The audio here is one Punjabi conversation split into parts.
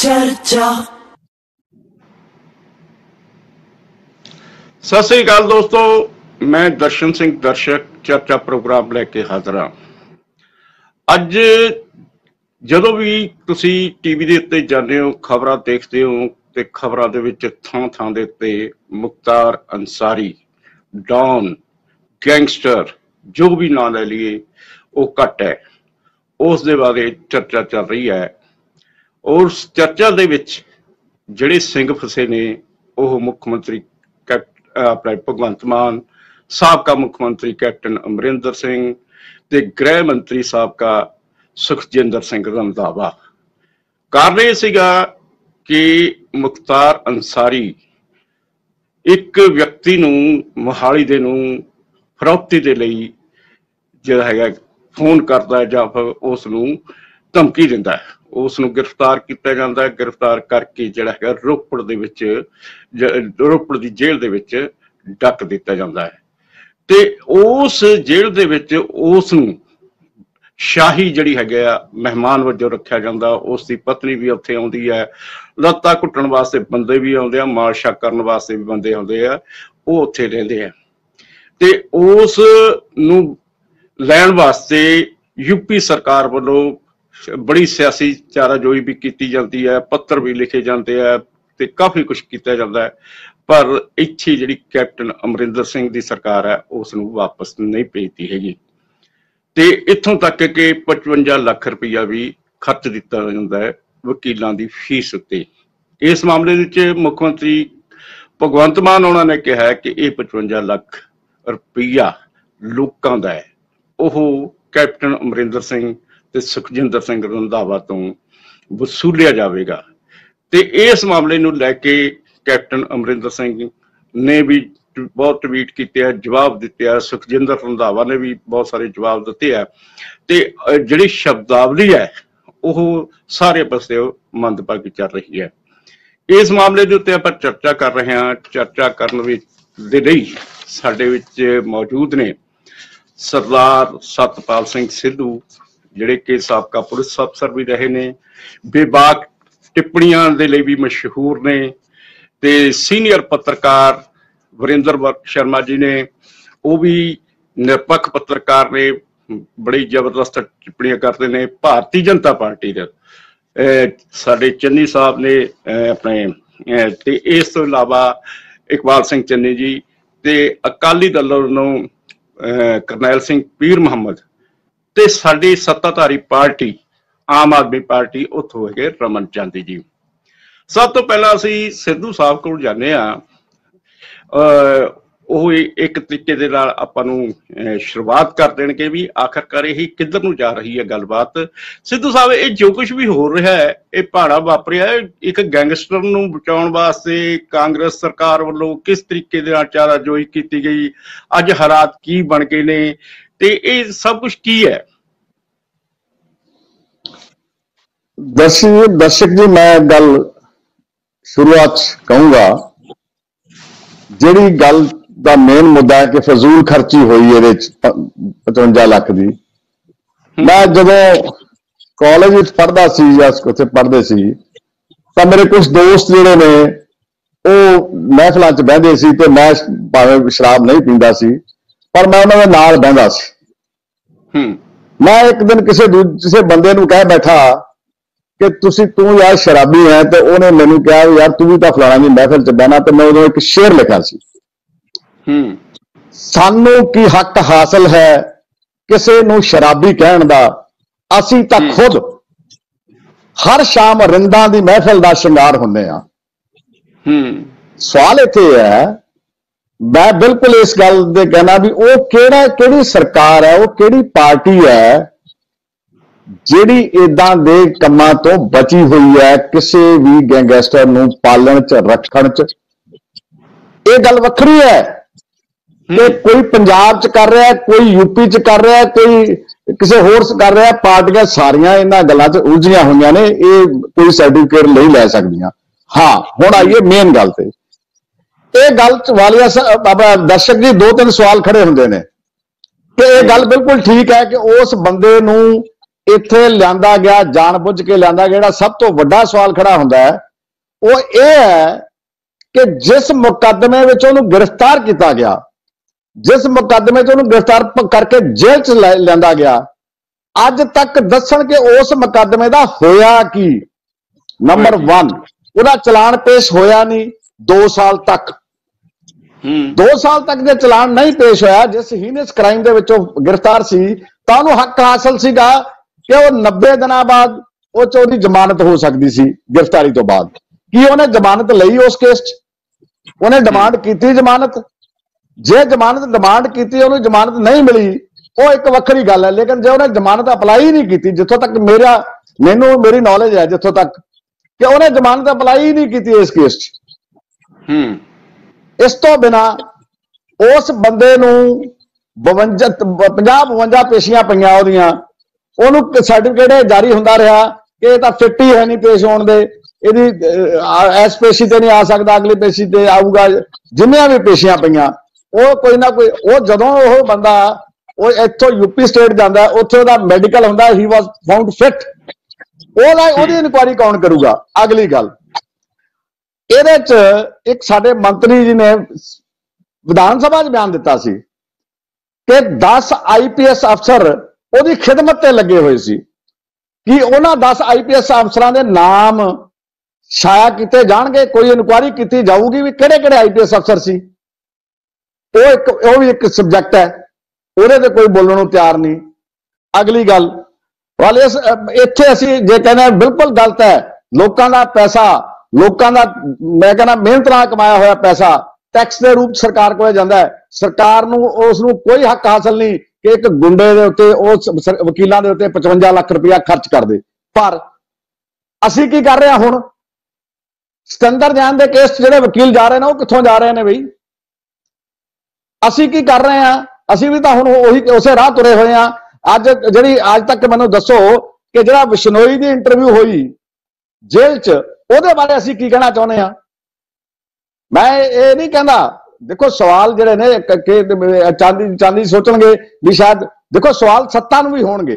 चर्चा। सत श्री अकाल दोस्तों, मैं दर्शन सिंह दर्शक चर्चा प्रोग्राम लेके हाजिर हाँ। ਅੱਜ ਜਦੋਂ ਵੀ ਤੁਸੀਂ ਟੀਵੀ ਦੇ ਉੱਤੇ ਜਾਂਦੇ ਹੋ, ਖਬਰਾਂ ਦੇਖਦੇ ਹੋ ਤੇ ਖਬਰਾਂ ਦੇ ਵਿੱਚ ਥਾਂ ਥਾਂ ਦੇ ਉੱਤੇ ਮੁਖਤਾਰ ਅੰਸਾਰੀ, ਡੌਨ, ਗੈਂਗਸਟਰ, ਜੋ ਵੀ ਨਾਂ ਲੈ ਲਈਏ ਉਹ ਘੱਟ ਹੈ। ਉਸ ਦੇ ਬਾਰੇ ਚਰਚਾ ਚੱਲ ਰਹੀ ਹੈ। ਉਸ ਚਰਚਾ ਦੇ ਵਿੱਚ ਜਿਹੜੇ ਸਿੰਘ ਫਸੇ ਨੇ ਉਹ ਮੁੱਖ ਮੰਤਰੀ ਆਪਣੇ ਭਗਵੰਤ ਮਾਨ, ਸਾਬਕਾ ਮੁੱਖ ਮੰਤਰੀ ਕੈਪਟਨ ਅਮਰਿੰਦਰ ਸਿੰਘ ਤੇ ਗ੍ਰਹਿ ਮੰਤਰੀ ਸਾਬਕਾ ਸੁਖਜਿੰਦਰ ਸਿੰਘ ਰੰਧਾਵਾ। ਕਾਰਨ ਇਹ ਸੀਗਾ ਕਿ ਮੁਖਤਾਰ ਅੰਸਾਰੀ ਇੱਕ ਵਿਅਕਤੀ ਨੂੰ ਮੋਹਾਲੀ ਦੇ ਨੂੰ ਫਰੌਤੀ ਦੇ ਲਈ ਜਿਹੜਾ ਹੈਗਾ ਫੋਨ ਕਰਦਾ ਹੈ ਜਾਂ ਫਿਰ ਉਸ ਨੂੰ ਧਮਕੀ ਦਿੰਦਾ ਹੈ। ਉਸ ਨੂੰ ਗ੍ਰਿਫਤਾਰ ਕੀਤਾ ਜਾਂਦਾ ਹੈ। ਗ੍ਰਿਫਤਾਰ ਕਰਕੇ ਜਿਹੜਾ ਹੈਗਾ ਰੋਪੜ ਦੀ ਜੇਲ੍ਹ ਦੇ ਵਿੱਚ ਡੱਕ ਦਿੱਤਾ ਜਾਂਦਾ ਹੈ ਤੇ ਉਸ ਜੇਲ੍ਹ ਦੇ ਵਿੱਚ ਉਸ ਨੂੰ ਸ਼ਾਹੀ ਜਿਹੜੀ ਹੈਗਾ ਆ ਮਹਿਮਾਨ ਵਜੋਂ ਰੱਖਿਆ ਜਾਂਦਾ। ਉਸ ਦੀ ਪਤਨੀ ਵੀ ਉੱਥੇ ਆਉਂਦੀ ਹੈ, ਲੱਤਾਂ ਘੁੱਟਣ ਵਾਸਤੇ ਬੰਦੇ ਵੀ ਆਉਂਦੇ ਆ, ਮਾਲਸ਼ਾ ਕਰਨ ਵਾਸਤੇ ਵੀ ਬੰਦੇ ਆਉਂਦੇ ਆ, ਉਹ ਉੱਥੇ ਰਹਿੰਦੇ ਆ ਤੇ ਉਸ ਨੂੰ ਲੈਣ ਵਾਸਤੇ ਯੂਪੀ ਸਰਕਾਰ ਵੱਲੋਂ ਬੜੀ ਸਿਆਸੀ ਚਾਰਾਜੋਈ ਵੀ ਕੀਤੀ ਜਾਂਦੀ ਹੈ, ਪੱਤਰ ਵੀ ਲਿਖੇ ਜਾਂਦੇ ਆ ਤੇ ਕਾਫੀ ਕੁਛ ਕੀਤਾ ਜਾਂਦਾ ਹੈ। ਪਰ ਇੱਥੇ ਜਿਹੜੀ ਕੈਪਟਨ ਅਮਰਿੰਦਰ ਸਿੰਘ ਦੀ ਸਰਕਾਰ ਹੈ ਉਸ ਨੂੰ ਵਾਪਸ ਨਹੀਂ ਭੇਜਦੀ ਹੈਗੀ ਤੇ ਇੱਥੋਂ ਤੱਕ ਕਿ 55 ਲੱਖ ਰੁਪਈਆ ਵੀ ਖਰਚ ਦਿੱਤਾ ਜਾਂਦਾ ਹੈ ਵਕੀਲਾਂ ਦੀ ਫੀਸ ਉੱਤੇ। ਇਸ ਮਾਮਲੇ ਵਿੱਚ ਮੁੱਖ ਮੰਤਰੀ ਭਗਵੰਤ ਮਾਨ ਉਹਨਾਂ ਨੇ ਕਿਹਾ ਕਿ ਇਹ 55 ਲੱਖ ਰੁਪਈਆ ਲੋਕਾਂ ਦਾ ਹੈ, ਉਹ ਕੈਪਟਨ ਅਮਰਿੰਦਰ ਸਿੰਘ ਤੇ ਸੁਖਜਿੰਦਰ ਸਿੰਘ ਰੰਧਾਵਾ ਤੋਂ ਵਸੂਲਿਆ ਜਾਵੇਗਾ ਤੇ ਇਸ ਮਾਮਲੇ ਨੂੰ ਲੈ ਕੇ ਕੈਪਟਨ ਅਮਰਿੰਦਰ ਸਿੰਘ ਨੇ ਵੀ ਬਹੁਤ ਟਵੀਟ ਕੀਤੇ ਆ, ਜਵਾਬ ਦਿੱਤੇ ਆ। ਸੁਖਜਿੰਦਰ ਰੰਧਾਵਾ ਨੇ ਵੀ ਬਹੁਤ ਸਾਰੇ ਜਵਾਬ ਦਿੱਤੇ ਆ ਤੇ ਜਿਹੜੀ ਸ਼ਬਦਾਵਲੀ ਹੈ ਉਹ ਸਾਰੇ ਪਾਸੇ ਮੰਦਭਾਗੀ ਚੱਲ ਰਹੀ ਹੈ। ਇਸ ਮਾਮਲੇ ਦੇ ਉੱਤੇ ਆਪਾਂ ਚਰਚਾ ਕਰ ਰਹੇ ਹਾਂ। ਚਰਚਾ ਕਰਨ ਵਿੱਚ ਦੇ ਲਈ ਸਾਡੇ ਵਿੱਚ ਮੌਜੂਦ ਨੇ ਸਰਦਾਰ ਸਤਪਾਲ ਸਿੰਘ ਸਿੱਧੂ, ਜਿਹੜੇ ਕਿ ਸਾਬਕਾ ਪੁਲਿਸ ਅਫਸਰ ਵੀ ਰਹੇ ਨੇ, ਬੇਬਾਕ ਟਿੱਪਣੀਆਂ ਦੇ ਲਈ ਵੀ ਮਸ਼ਹੂਰ ਨੇ ਤੇ ਸੀਨੀਅਰ ਪੱਤਰਕਾਰ ਵਰਿੰਦਰ ਸ਼ਰਮਾ ਜੀ ਨੇ, ਉਹ ਵੀ ਨਿਰਪੱਖ ਪੱਤਰਕਾਰ ਨੇ, ਬੜੀ ਜ਼ਬਰਦਸਤ ਟਿੱਪਣੀਆਂ ਕਰਦੇ ਨੇ। ਭਾਰਤੀ ਜਨਤਾ ਪਾਰਟੀ ਦੇ ਸਾਡੇ ਚੰਨੀ ਸਾਹਿਬ ਨੇ ਆਪਣੇ ਤੇ ਇਸ ਤੋਂ ਇਲਾਵਾ ਇਕਬਾਲ ਸਿੰਘ ਚੰਨੀ ਜੀ ਤੇ ਅਕਾਲੀ ਦਲ ਵੱਲੋਂ ਕਰਨੈਲ ਸਿੰਘ ਪੀਰ ਮੁਹੰਮਦ ਤੇ ਸਾਡੀ ਸੱਤਾਧਾਰੀ ਪਾਰਟੀ ਆਮ ਆਦਮੀ ਪਾਰਟੀ ਉੱਥੋਂ ਹੈਗੇ ਰਮਨ ਚਾਂਦੀ ਜੀ। ਸਭ ਤੋਂ ਪਹਿਲਾਂ ਅਸੀਂ ਸਿੱਧੂ ਸਾਹਿਬ ਕੋਲ ਜਾਂਦੇ ਹਾਂ। ਉਹ ਇੱਕ ਤਰੀਕੇ ਦੇ ਨਾਲ ਆਪਾਂ ਨੂੰ ਸ਼ੁਰੂਆਤ ਕਰ ਦੇਣਗੇ ਵੀ ਆਖਰਕਾਰ ਇਹ ਕਿੱਧਰ ਨੂੰ ਜਾ ਰਹੀ ਹੈ ਗੱਲਬਾਤ। ਸਿੱਧੂ ਸਾਹਿਬ, ਇਹ ਜੋ ਕੁਝ ਵੀ ਹੋ ਰਿਹਾ ਹੈ, ਇਹ ਭਾੜਾ ਵਾਪਰਿਆ ਇੱਕ ਗੈਂਗਸਟਰ ਨੂੰ ਬਚਾਉਣ ਵਾਸਤੇ ਕਾਂਗਰਸ ਸਰਕਾਰ ਵੱਲੋਂ ਕਿਸ ਤਰੀਕੇ ਦੇ ਨਾਲ ਚਾਰਾਜੋਈ ਕੀਤੀ ਗਈ, ਅੱਜ ਹਾਲਾਤ ਕੀ ਬਣ ਗਏ ਨੇ ਤੇ ਇਹ ਸਭ ਕੁਝ ਕੀ ਹੈ? दर्शक जी, मैं गल शुरुआत कहूंगा, ਜਿਹੜੀ ਗੱਲ ਦਾ ਮੇਨ ਮੁੱਦਾ ਹੈ ਕਿ ਫਜ਼ੂਲ ਖਰਚੀ ਹੋਈ ਇਹਦੇ 55 ਲੱਖ ਦੀ। ਮੈਂ ਜਦੋਂ ਕਾਲਜ ਵਿੱਚ ਪੜ੍ਹਦਾ ਸੀ ਜਾਂ ਉੱਥੇ ਪੜ੍ਹਦੇ ਸੀ ਤਾਂ ਮੇਰੇ ਕੁਝ ਦੋਸਤ ਜਿਹੜੇ ਨੇ ਉਹ ਮਹਿਫਲਾਂ 'ਚ ਬਹਿੰਦੇ ਸੀ ਤੇ ਮੈਂ ਭਾਵੇਂ ਸ਼ਰਾਬ ਨਹੀਂ ਪੀਂਦਾ ਸੀ ਪਰ ਮੈਂ ਉਹਨਾਂ ਦੇ ਨਾਲ ਬਹਿੰਦਾ ਸੀ। ਮੈਂ ਇੱਕ ਦਿਨ ਕਿਸੇ ਬੰਦੇ ਨੂੰ ਕਹਿ ਬੈਠਾ ਕਿ ਤੂੰ ਯਾਰ ਸ਼ਰਾਬੀ ਹੈ ਤੇ ਉਹਨੇ ਮੈਨੂੰ ਕਿਹਾ ਯਾਰ ਤੂੰ ਵੀ ਤਾਂ ਫਲਾਣਾ ਦੀ ਮਹਿਫਲ 'ਚ ਬਹਿਣਾ ਤੇ ਮੈਂ ਉਦੋਂ ਇੱਕ ਸ਼ੇਰ ਲਿਖਿਆ ਸੀ, ਸਾਨੂੰ ਕੀ ਹੱਕ ਹਾਸਲ ਹੈ ਕਿਸੇ ਨੂੰ ਸ਼ਰਾਬੀ ਕਹਿਣ ਦਾ, ਅਸੀਂ ਤਾਂ ਖੁਦ ਹਰ ਸ਼ਾਮ ਰਿੰਦਾਂ ਦੀ ਮਹਿਫਲ ਦਾ ਸ਼ਿੰਗਾਰ ਹੁੰਦੇ ਹਾਂ। ਸਵਾਲ ਇੱਥੇ ਹੈ, ਮੈਂ ਬਿਲਕੁਲ ਇਸ ਗੱਲ ਦੇ ਕਹਿਣਾ ਵੀ ਉਹ ਕਿਹੜੀ ਸਰਕਾਰ ਹੈ, ਉਹ ਕਿਹੜੀ ਪਾਰਟੀ ਹੈ ਜਿਹੜੀ ਏਦਾਂ ਦੇ ਕੰਮਾਂ ਤੋਂ ਬਚੀ ਹੋਈ ਹੈ ਕਿਸੇ ਵੀ ਗੈਂਗਸਟਰ ਨੂੰ ਪਾਲਣ 'ਚ ਰੱਖਣ 'ਚ। ਇਹ ਗੱਲ ਵੱਖਰੀ ਹੈ ਕਿ ਕੋਈ ਪੰਜਾਬ 'ਚ ਕਰ ਰਿਹਾ, ਕੋਈ ਯੂਪੀ 'ਚ ਕਰ ਰਿਹਾ, ਕੋਈ ਕਿਸੇ ਹੋਰ ਕਰ ਰਿਹਾ। ਪਾਰਟੀਆਂ ਸਾਰੀਆਂ ਇਹਨਾਂ ਗੱਲਾਂ 'ਚ ਉਲਝੀਆਂ ਹੋਈਆਂ ਨੇ, ਇਹ ਕੋਈ ਸਰਟੀਫਿਕੇਟ ਨਹੀਂ ਲੈ ਸਕਦੀਆਂ। ਹਾਂ, ਹੁਣ ਆਈਏ ਮੇਨ ਗੱਲ ਤੇ। ਇਹ ਗੱਲ ਵਾਲੀਆ ਦਰਸ਼ਕ ਜੀ, 2-3 ਸਵਾਲ ਖੜੇ ਹੁੰਦੇ ਨੇ ਕਿ ਇਹ ਗੱਲ ਬਿਲਕੁਲ ਠੀਕ ਹੈ ਕਿ ਉਸ ਬੰਦੇ ਨੂੰ ਇੱਥੇ ਲਿਆਂਦਾ ਗਿਆ, ਜਾਣਬੁੱਝ ਕੇ ਲਿਆਂਦਾ ਗਿਆ। ਜਿਹੜਾ ਸਭ ਤੋਂ ਵੱਡਾ ਸਵਾਲ ਖੜਾ ਹੁੰਦਾ ਹੈ ਉਹ ਇਹ ਹੈ ਕਿ ਜਿਸ ਮੁਕੱਦਮੇ ਵਿੱਚ ਉਹਨੂੰ ਗ੍ਰਿਫਤਾਰ ਕੀਤਾ ਗਿਆ, ਜਿਸ ਮੁਕੱਦਮੇ 'ਚ ਉਹਨੂੰ ਗ੍ਰਿਫਤਾਰ ਕਰਕੇ ਜੇਲ੍ਹ 'ਚ ਲਿਆਂਦਾ ਗਿਆ, ਅੱਜ ਤੱਕ ਦੱਸਣ ਕਿ ਉਸ ਮੁਕੱਦਮੇ ਦਾ ਹੋਇਆ ਕੀ। ਨੰਬਰ 1, ਉਹਦਾ ਚਲਾਨ ਪੇਸ਼ ਹੋਇਆ ਨਹੀਂ 2 ਸਾਲ ਤੱਕ। 2 ਸਾਲ ਤੱਕ ਜੇ ਚਲਾਨ ਨਹੀਂ ਪੇਸ਼ ਹੋਇਆ, ਜਿਸ ਹੀਨਸ ਕ੍ਰਾਈਮ ਦੇ ਵਿੱਚ ਉਹ ਗ੍ਰਿਫਤਾਰ ਸੀ, ਤਾਂ ਉਹਨੂੰ ਹੱਕ ਹਾਸਲ ਸੀਗਾ ਕਿ ਉਹ 90 ਦਿਨਾਂ ਬਾਅਦ ਉਹ 'ਚ ਉਹਦੀ ਜ਼ਮਾਨਤ ਹੋ ਸਕਦੀ ਸੀ ਗ੍ਰਿਫਤਾਰੀ ਤੋਂ ਬਾਅਦ। ਕੀ ਉਹਨੇ ਜ਼ਮਾਨਤ ਲਈ ਉਸ ਕੇਸ 'ਚ? ਉਹਨੇ ਡਿਮਾਂਡ ਕੀਤੀ ਜ਼ਮਾਨਤ। ਜੇ ਜ਼ਮਾਨਤ ਡਿਮਾਂਡ ਕੀਤੀ, ਉਹਨੂੰ ਜ਼ਮਾਨਤ ਨਹੀਂ ਮਿਲੀ, ਉਹ ਇੱਕ ਵੱਖਰੀ ਗੱਲ ਹੈ। ਲੇਕਿਨ ਜੇ ਉਹਨੇ ਜ਼ਮਾਨਤ ਅਪਲਾਈ ਨਹੀਂ ਕੀਤੀ, ਜਿੱਥੋਂ ਤੱਕ ਮੇਰੀ ਨੌਲੇਜ ਹੈ, ਜਿੱਥੋਂ ਤੱਕ ਕਿ ਉਹਨੇ ਜ਼ਮਾਨਤ ਅਪਲਾਈ ਨਹੀਂ ਕੀਤੀ ਇਸ ਕੇਸ 'ਚ। ਇਸ ਤੋਂ ਬਿਨਾ ਉਸ ਬੰਦੇ ਨੂੰ 50-52 ਪੇਸ਼ੀਆਂ ਪਈਆਂ ਉਹਦੀਆਂ, ਉਹਨੂੰ ਸਰਟੀਫਿਕੇਟ ਜਾਰੀ ਹੁੰਦਾ ਰਿਹਾ ਕਿ ਇਹ ਤਾਂ ਫਿੱਟ ਹੀ ਹੈ ਨਹੀਂ ਪੇਸ਼ ਹੋਣ ਦੇ, ਇਹਦੀ ਇਸ ਪੇਸ਼ੀ ਤੇ ਨਹੀਂ ਆ ਸਕਦਾ, ਅਗਲੀ ਪੇਸ਼ੀ ਤੇ ਆਊਗਾ। ਜਿੰਨੀਆਂ ਵੀ ਪੇਸ਼ੀਆਂ ਪਈਆਂ, ਉਹ ਕੋਈ ਨਾ ਕੋਈ, ਉਹ ਜਦੋਂ ਉਹ ਬੰਦਾ ਉਹ ਇੱਥੋਂ ਯੂਪੀ ਸਟੇਟ ਜਾਂਦਾ, ਉੱਥੇ ਉਹਦਾ ਮੈਡੀਕਲ ਹੁੰਦਾ, ਹੀ ਵਾਸ ਫਾਊਂਡ ਫਿਟ, ਉਹਦੀ ਇਨਕੁਆਇਰੀ ਕੌਣ ਕਰੂਗਾ? ਅਗਲੀ ਗੱਲ, ਇਹਦੇ ਚ ਇੱਕ ਸਾਡੇ ਮੰਤਰੀ ਜੀ ਨੇ ਵਿਧਾਨ ਸਭਾ 'ਚ ਬਿਆਨ ਦਿੱਤਾ ਸੀ ਕਿ 10 IPS ਅਫਸਰ ਉਹਦੀ ਖਿਦਮਤ ਤੇ ਲੱਗੇ ਹੋਏ ਸੀ। ਕਿ ਉਹਨਾਂ 10 IPS ਅਫਸਰਾਂ ਦੇ ਨਾਮ ਛਾਇਆ ਕੀਤੇ ਜਾਣਗੇ, ਕੋਈ ਇਨਕੁਆਇਰੀ ਕੀਤੀ ਜਾਊਗੀ ਵੀ ਕਿਹੜੇ-ਕਿਹੜੇ IPS ਅਫਸਰ ਸੀ। ਉਹ ਵੀ ਇੱਕ ਸਬਜੈਕਟ ਹੈ, ਉਹਦੇ ਤੇ ਕੋਈ ਬੋਲਣ ਨੂੰ ਤਿਆਰ ਨਹੀਂ। ਅਗਲੀ ਗੱਲ, ਇੱਥੇ ਅਸੀਂ ਜੇ ਕਹਿੰਦੇ ਬਿਲਕੁਲ ਗਲਤ ਹੈ। ਲੋਕਾਂ ਦਾ ਪੈਸਾ, ਲੋਕਾਂ ਦਾ ਮੈਂ ਕਹਿੰਦਾ ਮਿਹਨਤ ਨਾਲ ਕਮਾਇਆ ਹੋਇਆ ਪੈਸਾ ਟੈਕਸ ਦੇ ਰੂਪ ਸਰਕਾਰ ਕੋਲ ਜਾਂਦਾ ਹੈ। ਸਰਕਾਰ ਨੂੰ ਉਸ ਨੂੰ ਕੋਈ ਹੱਕ ਹਾਸਲ ਨਹੀਂ ਕਿ ਇੱਕ ਗੁੰਡੇ ਦੇ ਉੱਤੇ, ਉਸ ਵਕੀਲਾਂ ਦੇ ਉੱਤੇ 55 ਲੱਖ ਰੁਪਇਆ ਖਰਚ ਕਰ ਦੇ। ਪਰ ਅਸੀਂ ਕੀ ਕਰ ਰਹੇ ਹਾਂ ਹੁਣ? ਸਤਿੰਦਰ ਜੈਨ ਦੇ ਕੇਸ 'ਚ ਜਿਹੜੇ ਵਕੀਲ ਜਾ ਰਹੇ ਨੇ, ਉਹ ਕਿੱਥੋਂ ਜਾ ਰਹੇ ਨੇ ਬਈ? ਅਸੀਂ ਕੀ ਕਰ ਰਹੇ ਹਾਂ? ਅਸੀਂ ਵੀ ਤਾਂ ਹੁਣ ਉਸੇ ਰਾਹ ਤੁਰੇ ਹੋਏ ਹਾਂ। ਅੱਜ ਤੱਕ ਮੈਨੂੰ ਦੱਸੋ ਕਿ ਜਿਹੜਾ ਬਿਸ਼ਨੋਈ ਦੀ ਇੰਟਰਵਿਊ ਹੋਈ ਜੇਲ੍ਹ 'ਚ, ਉਹਦੇ ਬਾਰੇ ਅਸੀਂ ਕੀ ਕਹਿਣਾ ਚਾਹੁੰਦੇ ਹਾਂ? ਮੈਂ ਇਹ ਨਹੀਂ ਕਹਿੰਦਾ, ਦੇਖੋ ਸਵਾਲ ਜਿਹੜੇ ਨੇ ਚਾਂਦੀ ਸੋਚਣਗੇ ਵੀ ਸ਼ਾਇਦ, ਦੇਖੋ ਸਵਾਲ ਸੱਤਾ ਨੂੰ ਵੀ ਹੋਣਗੇ।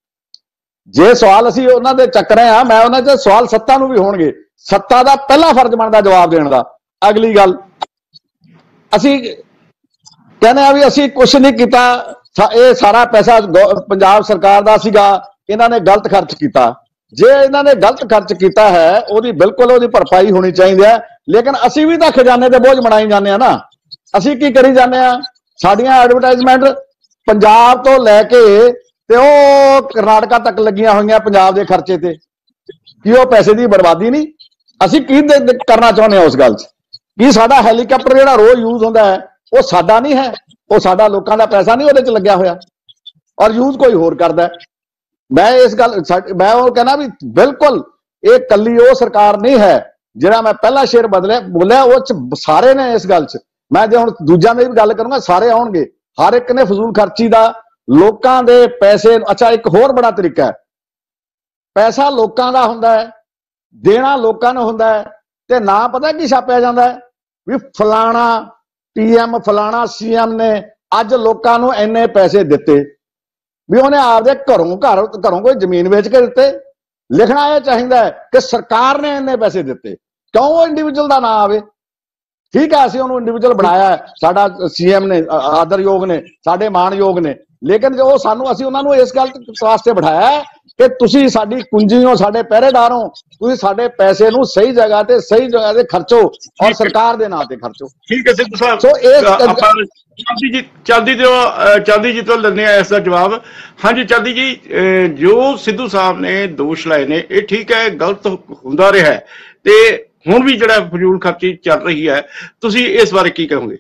ਜੇ ਸਵਾਲ ਅਸੀਂ ਉਹਨਾਂ ਦੇ ਚੱਕ ਰਹੇ ਹਾਂ, ਮੈਂ ਉਹਨਾਂ 'ਚ ਸਵਾਲ ਸੱਤਾ ਨੂੰ ਵੀ ਹੋਣਗੇ। ਸੱਤਾ ਦਾ ਪਹਿਲਾ ਫਰਜ਼ ਬਣਦਾ ਜਵਾਬ ਦੇਣ ਦਾ। ਅਗਲੀ ਗੱਲ, ਅਸੀਂ ਕਹਿੰਦੇ ਆ ਵੀ ਅਸੀਂ ਕੁਝ ਨਹੀਂ ਕੀਤਾ, ਇਹ ਸਾਰਾ ਪੈਸਾ ਪੰਜਾਬ ਸਰਕਾਰ ਦਾ ਸੀਗਾ, ਇਹਨਾਂ ਨੇ ਗਲਤ ਖਰਚ ਕੀਤਾ। ਜੇ ਇਹਨਾਂ ਨੇ ਗਲਤ ਖਰਚ ਕੀਤਾ ਹੈ, ਉਹਦੀ ਬਿਲਕੁਲ ਉਹਦੀ ਭਰਪਾਈ ਹੋਣੀ ਚਾਹੀਦੀ ਹੈ। ਲੇਕਿਨ ਅਸੀਂ ਵੀ ਤਾਂ ਖਜ਼ਾਨੇ ਦੇ ਬੋਝ ਬਣਾਈ ਜਾਂਦੇ ਆ ਨਾ। ਅਸੀਂ ਕੀ ਕਰੀ ਜਾਂਦੇ ਆ? ਸਾਡੀਆਂ ਐਡਵਰਟਾਈਜ਼ਮੈਂਟ ਪੰਜਾਬ ਤੋਂ ਲੈ ਕੇ ਤੇ ਉਹ ਕਰਨਾਟਕਾ ਤੱਕ ਲੱਗੀਆਂ ਹੋਈਆਂ ਪੰਜਾਬ ਦੇ ਖਰਚੇ ਤੇ। ਕੀ ਉਹ ਪੈਸੇ ਦੀ ਬਰਬਾਦੀ ਨਹੀਂ? ਅਸੀਂ ਕੀ ਕਰਨਾ ਚਾਹੁੰਦੇ ਹਾਂ ਉਸ ਗੱਲ 'ਚ? ਕੀ ਸਾਡਾ ਹੈਲੀਕਾਪਟਰ ਜਿਹੜਾ ਰੋਜ਼ ਯੂਜ਼ ਹੁੰਦਾ ਹੈ, ਉਹ ਸਾਡਾ ਨਹੀਂ ਹੈ? ਉਹ ਸਾਡਾ ਲੋਕਾਂ ਦਾ ਪੈਸਾ ਨਹੀਂ ਉਹਦੇ 'ਚ ਲੱਗਿਆ ਹੋਇਆ, ਔਰ ਯੂਜ਼ ਕੋਈ ਹੋਰ ਕਰਦਾ। ਮੈਂ ਇਸ ਗੱਲ, ਮੈਂ ਉਹ ਕਹਿੰਦਾ ਵੀ ਬਿਲਕੁਲ ਇਹ ਕੱਲੀ ਉਹ ਸਰਕਾਰ ਨਹੀਂ ਹੈ। ਜਿਹੜਾ ਮੈਂ ਪਹਿਲਾ ਸ਼ੇਰ ਬੋਲਿਆ ਉਹ 'ਚ ਸਾਰੇ ਨੇ ਇਸ ਗੱਲ 'ਚ। ਮੈਂ ਜੇ ਹੁਣ ਦੂਜਿਆਂ ਦੀ ਵੀ ਗੱਲ ਕਰੂੰਗਾ, ਸਾਰੇ ਆਉਣਗੇ। ਹਰ ਇੱਕ ਨੇ ਫਜ਼ੂਲ ਖਰਚੀ ਦਾ, ਲੋਕਾਂ ਦੇ ਪੈਸੇ। ਅੱਛਾ, ਇੱਕ ਹੋਰ ਬੜਾ ਤਰੀਕਾ ਹੈ, ਪੈਸਾ ਲੋਕਾਂ ਦਾ ਹੁੰਦਾ ਹੈ, ਦੇਣਾ ਲੋਕਾਂ ਨੂੰ ਹੁੰਦਾ ਹੈ, ਤੇ ਨਾ ਪਤਾ ਕੀ ਛਾਪਿਆ ਜਾਂਦਾ ਹੈ ਵੀ ਫਲਾਣਾ PM, ਫਲਾਣਾ CM ਨੇ ਅੱਜ ਲੋਕਾਂ ਨੂੰ ਇੰਨੇ ਪੈਸੇ ਦਿੱਤੇ, ਵੀ ਉਹਨੇ ਆਪਦੇ ਘਰੋਂ ਕੋਈ ਜ਼ਮੀਨ ਵੇਚ ਕੇ ਦਿੱਤੇ। ਲਿਖਣਾ ਇਹ ਚਾਹੀਦਾ ਹੈ ਕਿ ਸਰਕਾਰ ਨੇ ਇੰਨੇ ਪੈਸੇ ਦਿੱਤੇ। ਕਿਉਂ ਉਹ ਇੰਡੀਵਿਜੂਅਲ ਦਾ ਨਾਂ ਆਵੇ? ਠੀਕ ਹੈ, ਅਸੀਂ ਉਹਨੂੰ ਇੰਡੀਵਿਜੂਅਲ ਬਣਾਇਆ ਹੈ, ਸਾਡਾ CM ਨੇ, ਆਦਰਯੋਗ ਨੇ, ਸਾਡੇ ਮਾਣਯੋਗ ਨੇ। ਲੇਕਿਨ ਜੋ ਅਸੀਂ ਉਹਨਾਂ ਨੂੰ ਇਸ ਗੱਲ ਵਾਸਤੇ ਬਿਠਾਇਆ ਕਿ ਤੁਸੀਂ ਸਾਡੀ ਕੁੰਜੀ ਹੋ, ਸਾਡੇ ਪਹਿਰੇਦਾਰ ਹੋ, ਤੁਸੀਂ ਸਾਡੇ ਪੈਸੇ ਨੂੰ ਸਹੀ ਜਗ੍ਹਾ ਤੇ ਖਰਚੋ, ਔਰ ਸਰਕਾਰ ਦੇ ਨਾਂ ਤੇ ਖਰਚੋ। ਠੀਕ ਹੈ ਸਿੱਧੂ ਸਾਹਿਬ, ਸੋ ਚਾਂਦੀ ਜੀ ਤੋਂ ਲੈਂਦੇ ਆ ਇਸ ਦਾ ਜਵਾਬ। ਹਾਂਜੀ ਚਾਂਦੀ ਜੀ, ਜੋ ਸਿੱਧੂ ਸਾਹਿਬ ਨੇ ਦੋਸ਼ ਲਾਏ ਨੇ, ਇਹ ਠੀਕ ਹੈ, ਗਲਤ ਹੁੰਦਾ ਰਿਹਾ ਹੈ, ਤੇ ਹੁਣ ਵੀ ਜਿਹੜਾ ਫਜ਼ੂਲ ਖਰਚੀ ਚੱਲ ਰਹੀ ਹੈ, ਤੁਸੀਂ ਇਸ ਬਾਰੇ ਕੀ ਕਹੋਗੇ?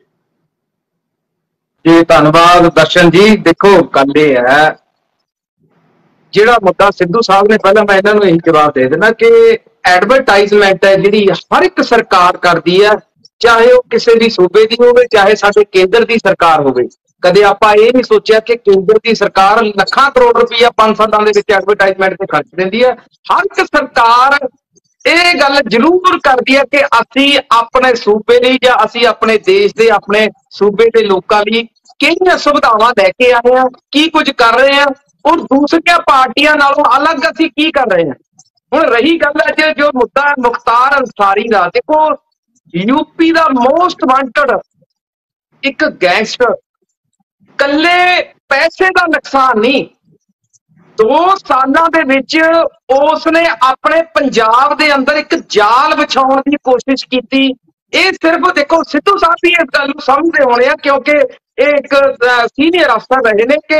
ਜੀ ਧੰਨਵਾਦ ਦਰਸ਼ਨ ਜੀ। ਦੇਖੋ ਗੱਲ ਇਹ ਹੈ, ਜਿਹੜਾ ਮੁੱਦਾ ਸਿੱਧੂ ਸਾਹਿਬ ਨੇ, ਪਹਿਲਾਂ ਮੈਂ ਇਹਨਾਂ ਨੂੰ ਇਹੀ ਜਵਾਬ ਦੇ ਦੇਣਾ ਕਿ ਐਡਵਰਟਾਈਜ਼ਮੈਂਟ ਹੈ ਜਿਹੜੀ ਹਰ ਇੱਕ ਸਰਕਾਰ ਕਰਦੀ ਹੈ, ਚਾਹੇ ਉਹ ਕਿਸੇ ਵੀ ਸੂਬੇ ਦੀ ਹੋਵੇ, ਚਾਹੇ ਸਾਡੇ ਕੇਂਦਰ ਦੀ ਸਰਕਾਰ ਹੋਵੇ। ਕਦੇ ਆਪਾਂ ਇਹ ਨਹੀਂ ਸੋਚਿਆ ਕਿ ਕੇਂਦਰ ਦੀ ਸਰਕਾਰ ਲੱਖਾਂ ਕਰੋੜ ਰੁਪਈਆ 5 ਸਾਲਾਂ ਦੇ ਵਿੱਚ ਐਡਵਰਟਾਈਜ਼ਮੈਂਟ ਤੇ ਖਰਚ ਦਿੰਦੀ ਹੈ। ਹਰ ਇੱਕ ਸਰਕਾਰ ਇਹ ਗੱਲ ਜ਼ਰੂਰ ਕਰਦੀ ਹੈ ਕਿ ਅਸੀਂ ਆਪਣੇ ਸੂਬੇ ਲਈ, ਜਾਂ ਅਸੀਂ ਆਪਣੇ ਦੇਸ਼ ਦੇ, ਆਪਣੇ ਸੂਬੇ ਦੇ ਲੋਕਾਂ ਲਈ ਕਿਹੜੀਆਂ ਸੁਵਿਧਾਵਾਂ ਲੈ ਕੇ ਆਏ ਹਾਂ, ਕੀ ਕੁਝ ਕਰ ਰਹੇ ਹਾਂ, और दूसरिया पार्टियां नालों अलग असीं की कर रहे हैं। हुण रही गल है जो मुद्दा मुख्तार अंसारी का, देखो यूपी का मोस्ट वांटड एक गैंगस्टर, कल्ले पैसे का नुकसान नहीं, 2 सालों के विच उसने अपने पंजाब के अंदर एक जाल बिछाउण की कोशिश की। ये सिर्फ देखो सिद्धू साहब भी इस गल समझते होने, क्योंकि एक सीनियर अफसर रहे ने कि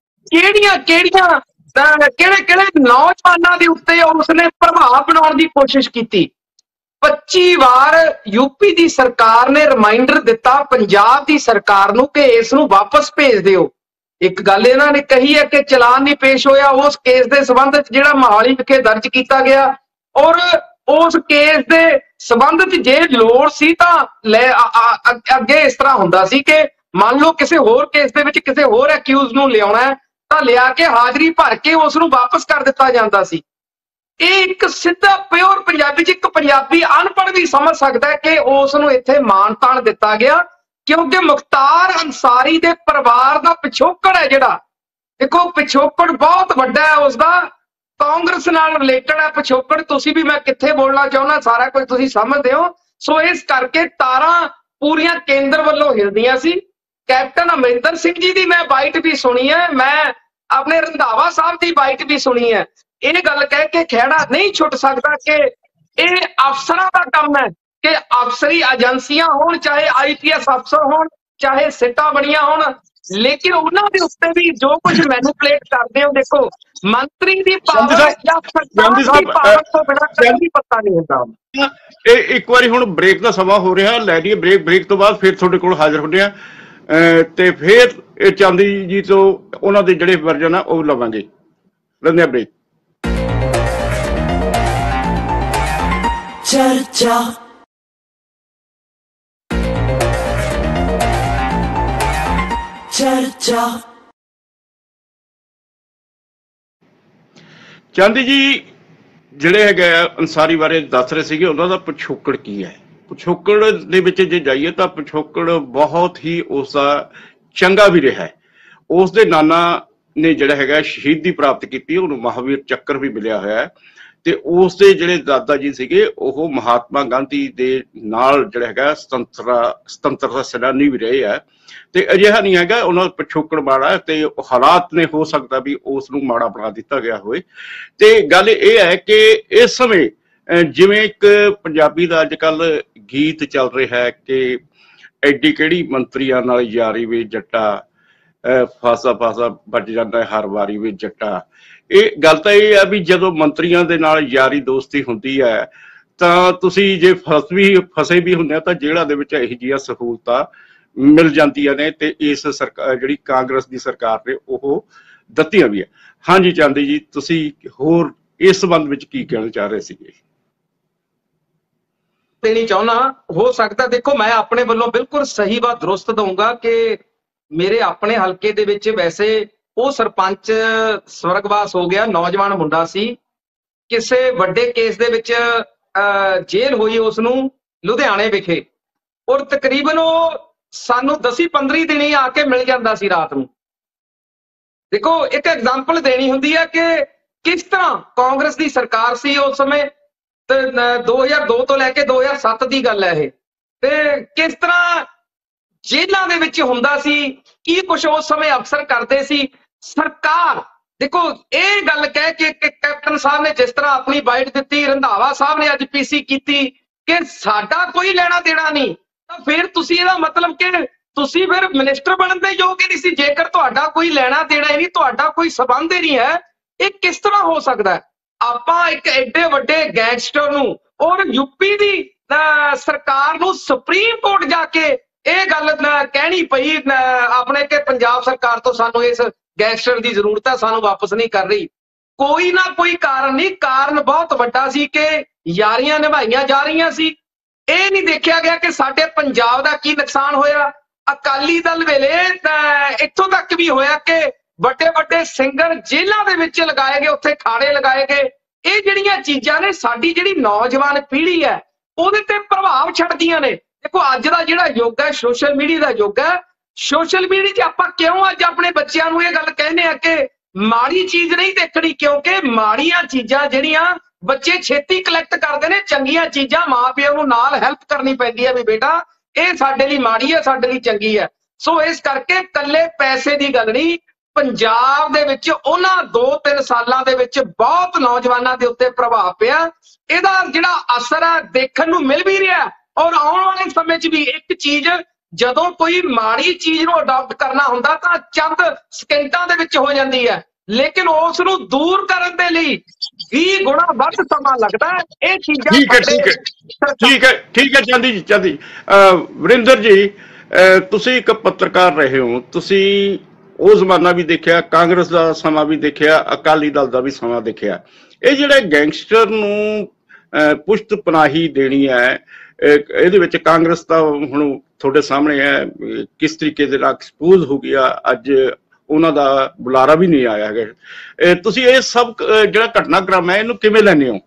किहड़े नौजवानों के उत्ते उसने प्रभाव बनाने की कोशिश की। 25 बार यूपी की सरकार ने रिमाइंडर दिता पंजाब की सरकार नूं कि इसनूं वापस भेज दिओ। एक गल इन्होंने कही है कि चलान नहीं पेश होया उस केस के संबंध जिहड़ा मोहाली विखे दर्ज किया गया, और उस केस के संबंध जे लोड़ सी तां अगे इस तरह हुंदा सी कि मान लो किसी होर केस दे विच किसी होर एक्यूज नूं लियाउणा है तां लिया के हाजरी भर के उसनूं वापस कर दिता जांदा सी। एक सीधा प्योर पंजाबी एक पंजाबी अनपढ़ भी समझ सकता है कि उसनूं इत्थे मान तान दिता गया, क्योंकि मुख्तार अंसारी दे परिवार का पिछोकड़ है जिहड़ा, देखो पिछोकड़ बहुत वड्डा है उसका, कांग्रेस नाल रिलेटेड है पिछोकड़। तुसीं भी मैं कित्थे बोलना चाहुंदा सारा कुछ तुसीं समझदे हो। सो इस करके तारां पूरियां केंद्र वल्लों हिलदियां सी। कैप्टन अमरिंदर सिंह जी की मैं बाइट भी सुनी है, मैं अपने रंधावा साहब की बाइट भी सुनी है। ये गल कह के खैड़ा नहीं छुट सकता कि ये अफसरां दा काम है कि अफसरी एजेंसियां होण, चाहे IPS अफसर होण, चाहे सीटां बणियां होण, लेकिन उन्हां दे उत्ते भी जो कुछ मैनिपुलेट करते हो, देखो मंत्री की पावर या सरकार की पावर तो बिना कभी पता नहीं होता। एक बार हुण ब्रेक का समा हो रहा, लै लईए ब्रेक तो बाद फिर तुहाडे कोल हाजिर होंदे आ ते फिर चांदी जी तो उन्हां दे जिहड़े वर्जन आ ओह लवांगे। लैंदे ब्रेक। चर्चा चर्चा चांदी जी ਜਿਹੜੇ ਹੈਗੇ ਅੰਸਾਰੀ ਬਾਰੇ ਦੱਸ ਰਹੇ ਸੀਗੇ, ਉਹਨਾਂ ਦਾ ਪਿਛੋਕੜ ਕੀ ਹੈ। ਪਿਛੋਕੜ ਦੇ ਵਿੱਚ ਜੇ ਜਾਈਏ ਤਾਂ ਪਿਛੋਕੜ ਬਹੁਤ ਹੀ ਉਸਦਾ ਚੰਗਾ ਵੀ ਰਿਹਾ ਹੈ। ਉਸ ਦੇ ਨਾਨਾ ਨੇ ਜਿਹੜਾ ਹੈਗਾ ਸ਼ਹੀਦੀ ਪ੍ਰਾਪਤ ਕੀਤੀ, ਉਹਨੂੰ ਮਹਾਵੀਰ ਚੱਕਰ ਵੀ ਮਿਲਿਆ ਹੋਇਆ ਹੈ, ਤੇ ਉਸ ਦੇ ਜਿਹੜੇ ਦਾਦਾ ਜੀ ਸੀਗੇ ਉਹ ਮਹਾਤਮਾ ਗਾਂਧੀ ਦੇ ਨਾਲ ਜਿਹੜਾ ਹੈਗਾ ਸੁਤੰਤਰਤਾ ਸੈਨਾਨੀ ਵੀ ਰਹੇ ਆ, ਤੇ ਅਜਿਹਾ ਨਹੀਂ ਹੈਗਾ ਉਹਨਾਂ ਦਾ ਪਿਛੋਕੜ ਮਾੜਾ ਤੇ ਹਾਲਾਤ ਨੇ ਹੋ ਸਕਦਾ ਵੀ ਉਸ ਨੂੰ ਮਾੜਾ ਬਣਾ ਦਿੱਤਾ ਗਿਆ ਹੋਵੇ। ਤੇ ਗੱਲ ਇਹ ਹੈ ਕਿ ਇਸ ਸਮੇਂ ਜਿਵੇਂ ਇੱਕ ਪੰਜਾਬੀ ਦਾ ਅੱਜ ਕੱਲ ਗੀਤ ਚੱਲ ਰਿਹਾ ਹੈ ਕਿ ਐਡੀ ਕਿਹੜੀ ਮੰਤਰੀਆਂ ਨਾਲ ਯਾਰੀ ਵੇ ਜੱਟਾ, ਫਾਸਾ ਫਾਸਾ ਵੱਜ ਜਾਂਦਾ ਹਰ ਵਾਰੀ ਵੇ ਜੱਟਾ। ਇਹ ਗੱਲ ਤਾਂ ਇਹ ਹੈ ਵੀ ਜਦੋਂ ਮੰਤਰੀਆਂ ਦੇ ਨਾਲ ਯਾਰੀ ਦੋਸਤੀ ਹੁੰਦੀ ਹੈ ਤਾਂ ਤੁਸੀਂ ਜੇ ਫਸੇ ਵੀ ਹੁੰਦੇ ਆ ਤਾਂ ਜੇਲ੍ਹਾਂ ਦੇ ਵਿੱਚ ਇਹੋ ਜਿਹੀਆਂ ਸਹੂਲਤਾਂ ਮਿਲ ਜਾਂਦੀਆਂ ਨੇ, ਤੇ ਇਸ ਸਰਕਾਰ ਜਿਹੜੀ ਕਾਂਗਰਸ ਦੀ ਸਰਕਾਰ ਨੇ ਉਹ ਦਿੱਤੀਆਂ ਵੀ ਹੈ। ਹਾਂਜੀ ਚਾਂਦੀ ਜੀ, ਤੁਸੀਂ ਹੋਰ ਇਸ ਸੰਬੰਧ ਵਿੱਚ ਕੀ ਕਹਿਣਾ ਚਾਹ ਰਹੇ ਸੀਗੇ? देनी चाहना हो सकता, देखो मैं अपने वालों बिल्कुल सही बात दुरुस्त दूंगा कि मेरे अपने हल्के दे विच वैसे वो सरपंच स्वर्गवास हो गया, नौजवान मुंडा सी, किसी वड्डे केस दे विच जेल हुई उसनूं लुधियाने विखे, और तकरीबन वो सानू 10-15 दिन ही आके मिल जाता सी रात नूं। देखो एक एग्जाम्पल देनी हुंदी है कि किस तरह कांग्रेस की सरकार सी उस समय, 2002 तो लैके 2007 की गल है, ते किस तरह जेलों दे विच हुंदा सी, की कुछ उस समय अफसर करते सी। सरकार देखो ये गल कह के कैप्टन साहब ने जिस तरह अपनी बाइट दी, रंधावा साहब ने अज PC की कि साडा कोई लेना देना नहीं, तो फिर तुसी इहदा मतलब कि तुसी फिर मिनिस्टर बनने दे योग ही नहीं सी, जेकर तुहाडा कोई लेना देना ही नहीं, तुहाडा कोई संबंध ही नहीं है, ये किस तरह हो सकता है। ਆਪਾਂ ਇੱਕ ਐਡੇ ਵੱਡੇ ਗੈਂਗਸਟਰ ਨੂੰ ਔਰ यूपी ਦੀ ਸਰਕਾਰ ਨੂੰ ਸੁਪਰੀਮ ਕੋਰਟ ਜਾ ਕੇ ਇਹ ਗੱਲ ਕਹਿਣੀ ਪਈ ਆਪਣੇ ਕਿ ਪੰਜਾਬ ਸਰਕਾਰ ਤੋਂ ਸਾਨੂੰ ਇਸ ਗੈਂਗਸਟਰ ਦੀ ਜ਼ਰੂਰਤ ਹੈ, ਸਾਨੂੰ ਵਾਪਸ ਨਹੀਂ ਕਰ ਰਹੀ। ਕੋਈ ਨਾ ਕੋਈ ਕਾਰਨ ਨਹੀਂ, ਕਾਰਨ ਬਹੁਤ ਵੱਡਾ ਸੀ ਕਿ ਯਾਰੀਆਂ ਨਿਭਾਈਆਂ ਜਾ ਰਹੀਆਂ ਸੀ। ਇਹ ਨਹੀਂ ਦੇਖਿਆ ਗਿਆ ਕਿ ਸਾਡੇ ਪੰਜਾਬ ਦਾ ਕੀ ਨੁਕਸਾਨ ਹੋਇਆ। ਅਕਾਲੀ ਦਲ ਵੇਲੇ ਇੱਥੋਂ ਤੱਕ ਵੀ ਹੋਇਆ ਕਿ ਵੱਡੇ ਵੱਡੇ ਸਿੰਗਰ ਜੇਲ੍ਹਾਂ ਦੇ ਵਿੱਚ ਲਗਾਏ ਗਏ, ਉੱਥੇ ਖਾੜੇ ਲਗਾਏ ਗਏ। ਇਹ ਜਿਹੜੀਆਂ ਚੀਜ਼ਾਂ ਨੇ ਸਾਡੀ ਜਿਹੜੀ ਨੌਜਵਾਨ ਪੀੜ੍ਹੀ ਹੈ ਉਹਦੇ ਤੇ ਪ੍ਰਭਾਵ ਛੱਡਦੀਆਂ ਨੇ। ਦੇਖੋ ਅੱਜ ਦਾ ਜਿਹੜਾ ਯੁੱਗ ਹੈ ਸੋਸ਼ਲ ਮੀਡੀਆ ਦਾ ਯੁੱਗ ਹੈ। ਸੋਸ਼ਲ ਮੀਡੀਆ 'ਚ ਆਪਾਂ ਕਿਉਂ ਅੱਜ ਆਪਣੇ ਬੱਚਿਆਂ ਨੂੰ ਇਹ ਗੱਲ ਕਹਿੰਦੇ ਆ ਕਿ ਮਾੜੀ ਚੀਜ਼ ਨਹੀਂ ਦੇਖਣੀ, ਕਿਉਂਕਿ ਮਾੜੀਆਂ ਚੀਜ਼ਾਂ ਜਿਹੜੀਆਂ ਬੱਚੇ ਛੇਤੀ ਕਲੈਕਟ ਕਰਦੇ ਨੇ, ਚੰਗੀਆਂ ਚੀਜ਼ਾਂ ਮਾਪਿਆਂ ਨੂੰ ਨਾਲ ਹੈਲਪ ਕਰਨੀ ਪੈਂਦੀ ਹੈ ਵੀ ਬੇਟਾ ਇਹ ਸਾਡੇ ਲਈ ਮਾੜੀ ਹੈ, ਸਾਡੇ ਲਈ ਚੰਗੀ ਹੈ। ਸੋ ਇਸ ਕਰਕੇ ਕੱਲੇ ਪੈਸੇ ਦੀ ਗੱਲ ਨਹੀਂ, ਪੰਜਾਬ ਦੇ ਵਿੱਚ ਉਹਨਾਂ 2-3 ਸਾਲਾਂ ਦੇ ਵਿੱਚ ਬਹੁਤ ਨੌਜਵਾਨਾਂ ਦੇ ਉੱਤੇ ਪ੍ਰਭਾਵ ਪਿਆ। ਇਹਦਾ ਜਿਹੜਾ ਅਸਰ ਹੈ ਦੇਖਣ ਨੂੰ ਮਿਲ ਵੀ ਰਿਹਾ, ਔਰ ਆਉਣ ਵਾਲੇ ਸਮੇਂ 'ਚ ਵੀ ਇੱਕ ਚੀਜ਼, ਜਦੋਂ ਕੋਈ ਮਾੜੀ ਚੀਜ਼ ਨੂੰ ਅਡਾਪਟ ਕਰਨਾ ਹੁੰਦਾ ਤਾਂ ਚੰਦ ਸਕਿੰਟਾਂ ਦੇ ਵਿੱਚ ਹੋ ਜਾਂਦੀ ਹੈ, ਲੇਕਿਨ ਉਸ ਨੂੰ ਦੂਰ ਕਰਨ ਦੇ ਲਈ 20 ਗੁਣਾ ਵੱਧ ਸਮਾਂ ਲੱਗਦਾ ਹੈ। ਇਹ ਚੀਜ਼ਾਂ ਠੀਕ ਹੈ ਚਾਂਦੀ ਵਰਿੰਦਰ ਜੀ, ਤੁਸੀਂ ਇੱਕ ਪੱਤਰਕਾਰ ਰਹੇ ਹੋ, ਤੁਸੀਂ ਉਹ ਜ਼ਮਾਨਾ ਵੀ ਦੇਖਿਆ, ਕਾਂਗਰਸ ਦਾ ਸਮਾਂ ਵੀ ਦੇਖਿਆ, ਅਕਾਲੀ ਦਲ ਦਾ ਵੀ ਸਮਾਂ ਦੇਖਿਆ। ਇਹ ਜਿਹੜੇ ਗੈਂਗਸਟਰ ਨੂੰ ਪੁਸ਼ਤ ਪਨਾਹੀ ਦੇਣੀ ਹੈ, ਇਹਦੇ ਵਿੱਚ ਕਾਂਗਰਸ ਤਾਂ ਹੁਣ ਤੁਹਾਡੇ ਸਾਹਮਣੇ ਹੈ ਕਿਸ ਤਰੀਕੇ ਦੇ ਨਾਲ ਐਕਸਪੋਜ਼ ਹੋ ਗਿਆ, ਅੱਜ ਉਹਨਾਂ ਦਾ ਬੁਲਾਰਾ ਵੀ ਨਹੀਂ ਆਇਆ ਹੈਗਾ। ਤੁਸੀਂ ਇਹ ਸਭ ਜਿਹੜਾ ਘਟਨਾਕ੍ਰਮ ਹੈ ਇਹਨੂੰ ਕਿਵੇਂ ਲੈਂਦੇ ਹੋ?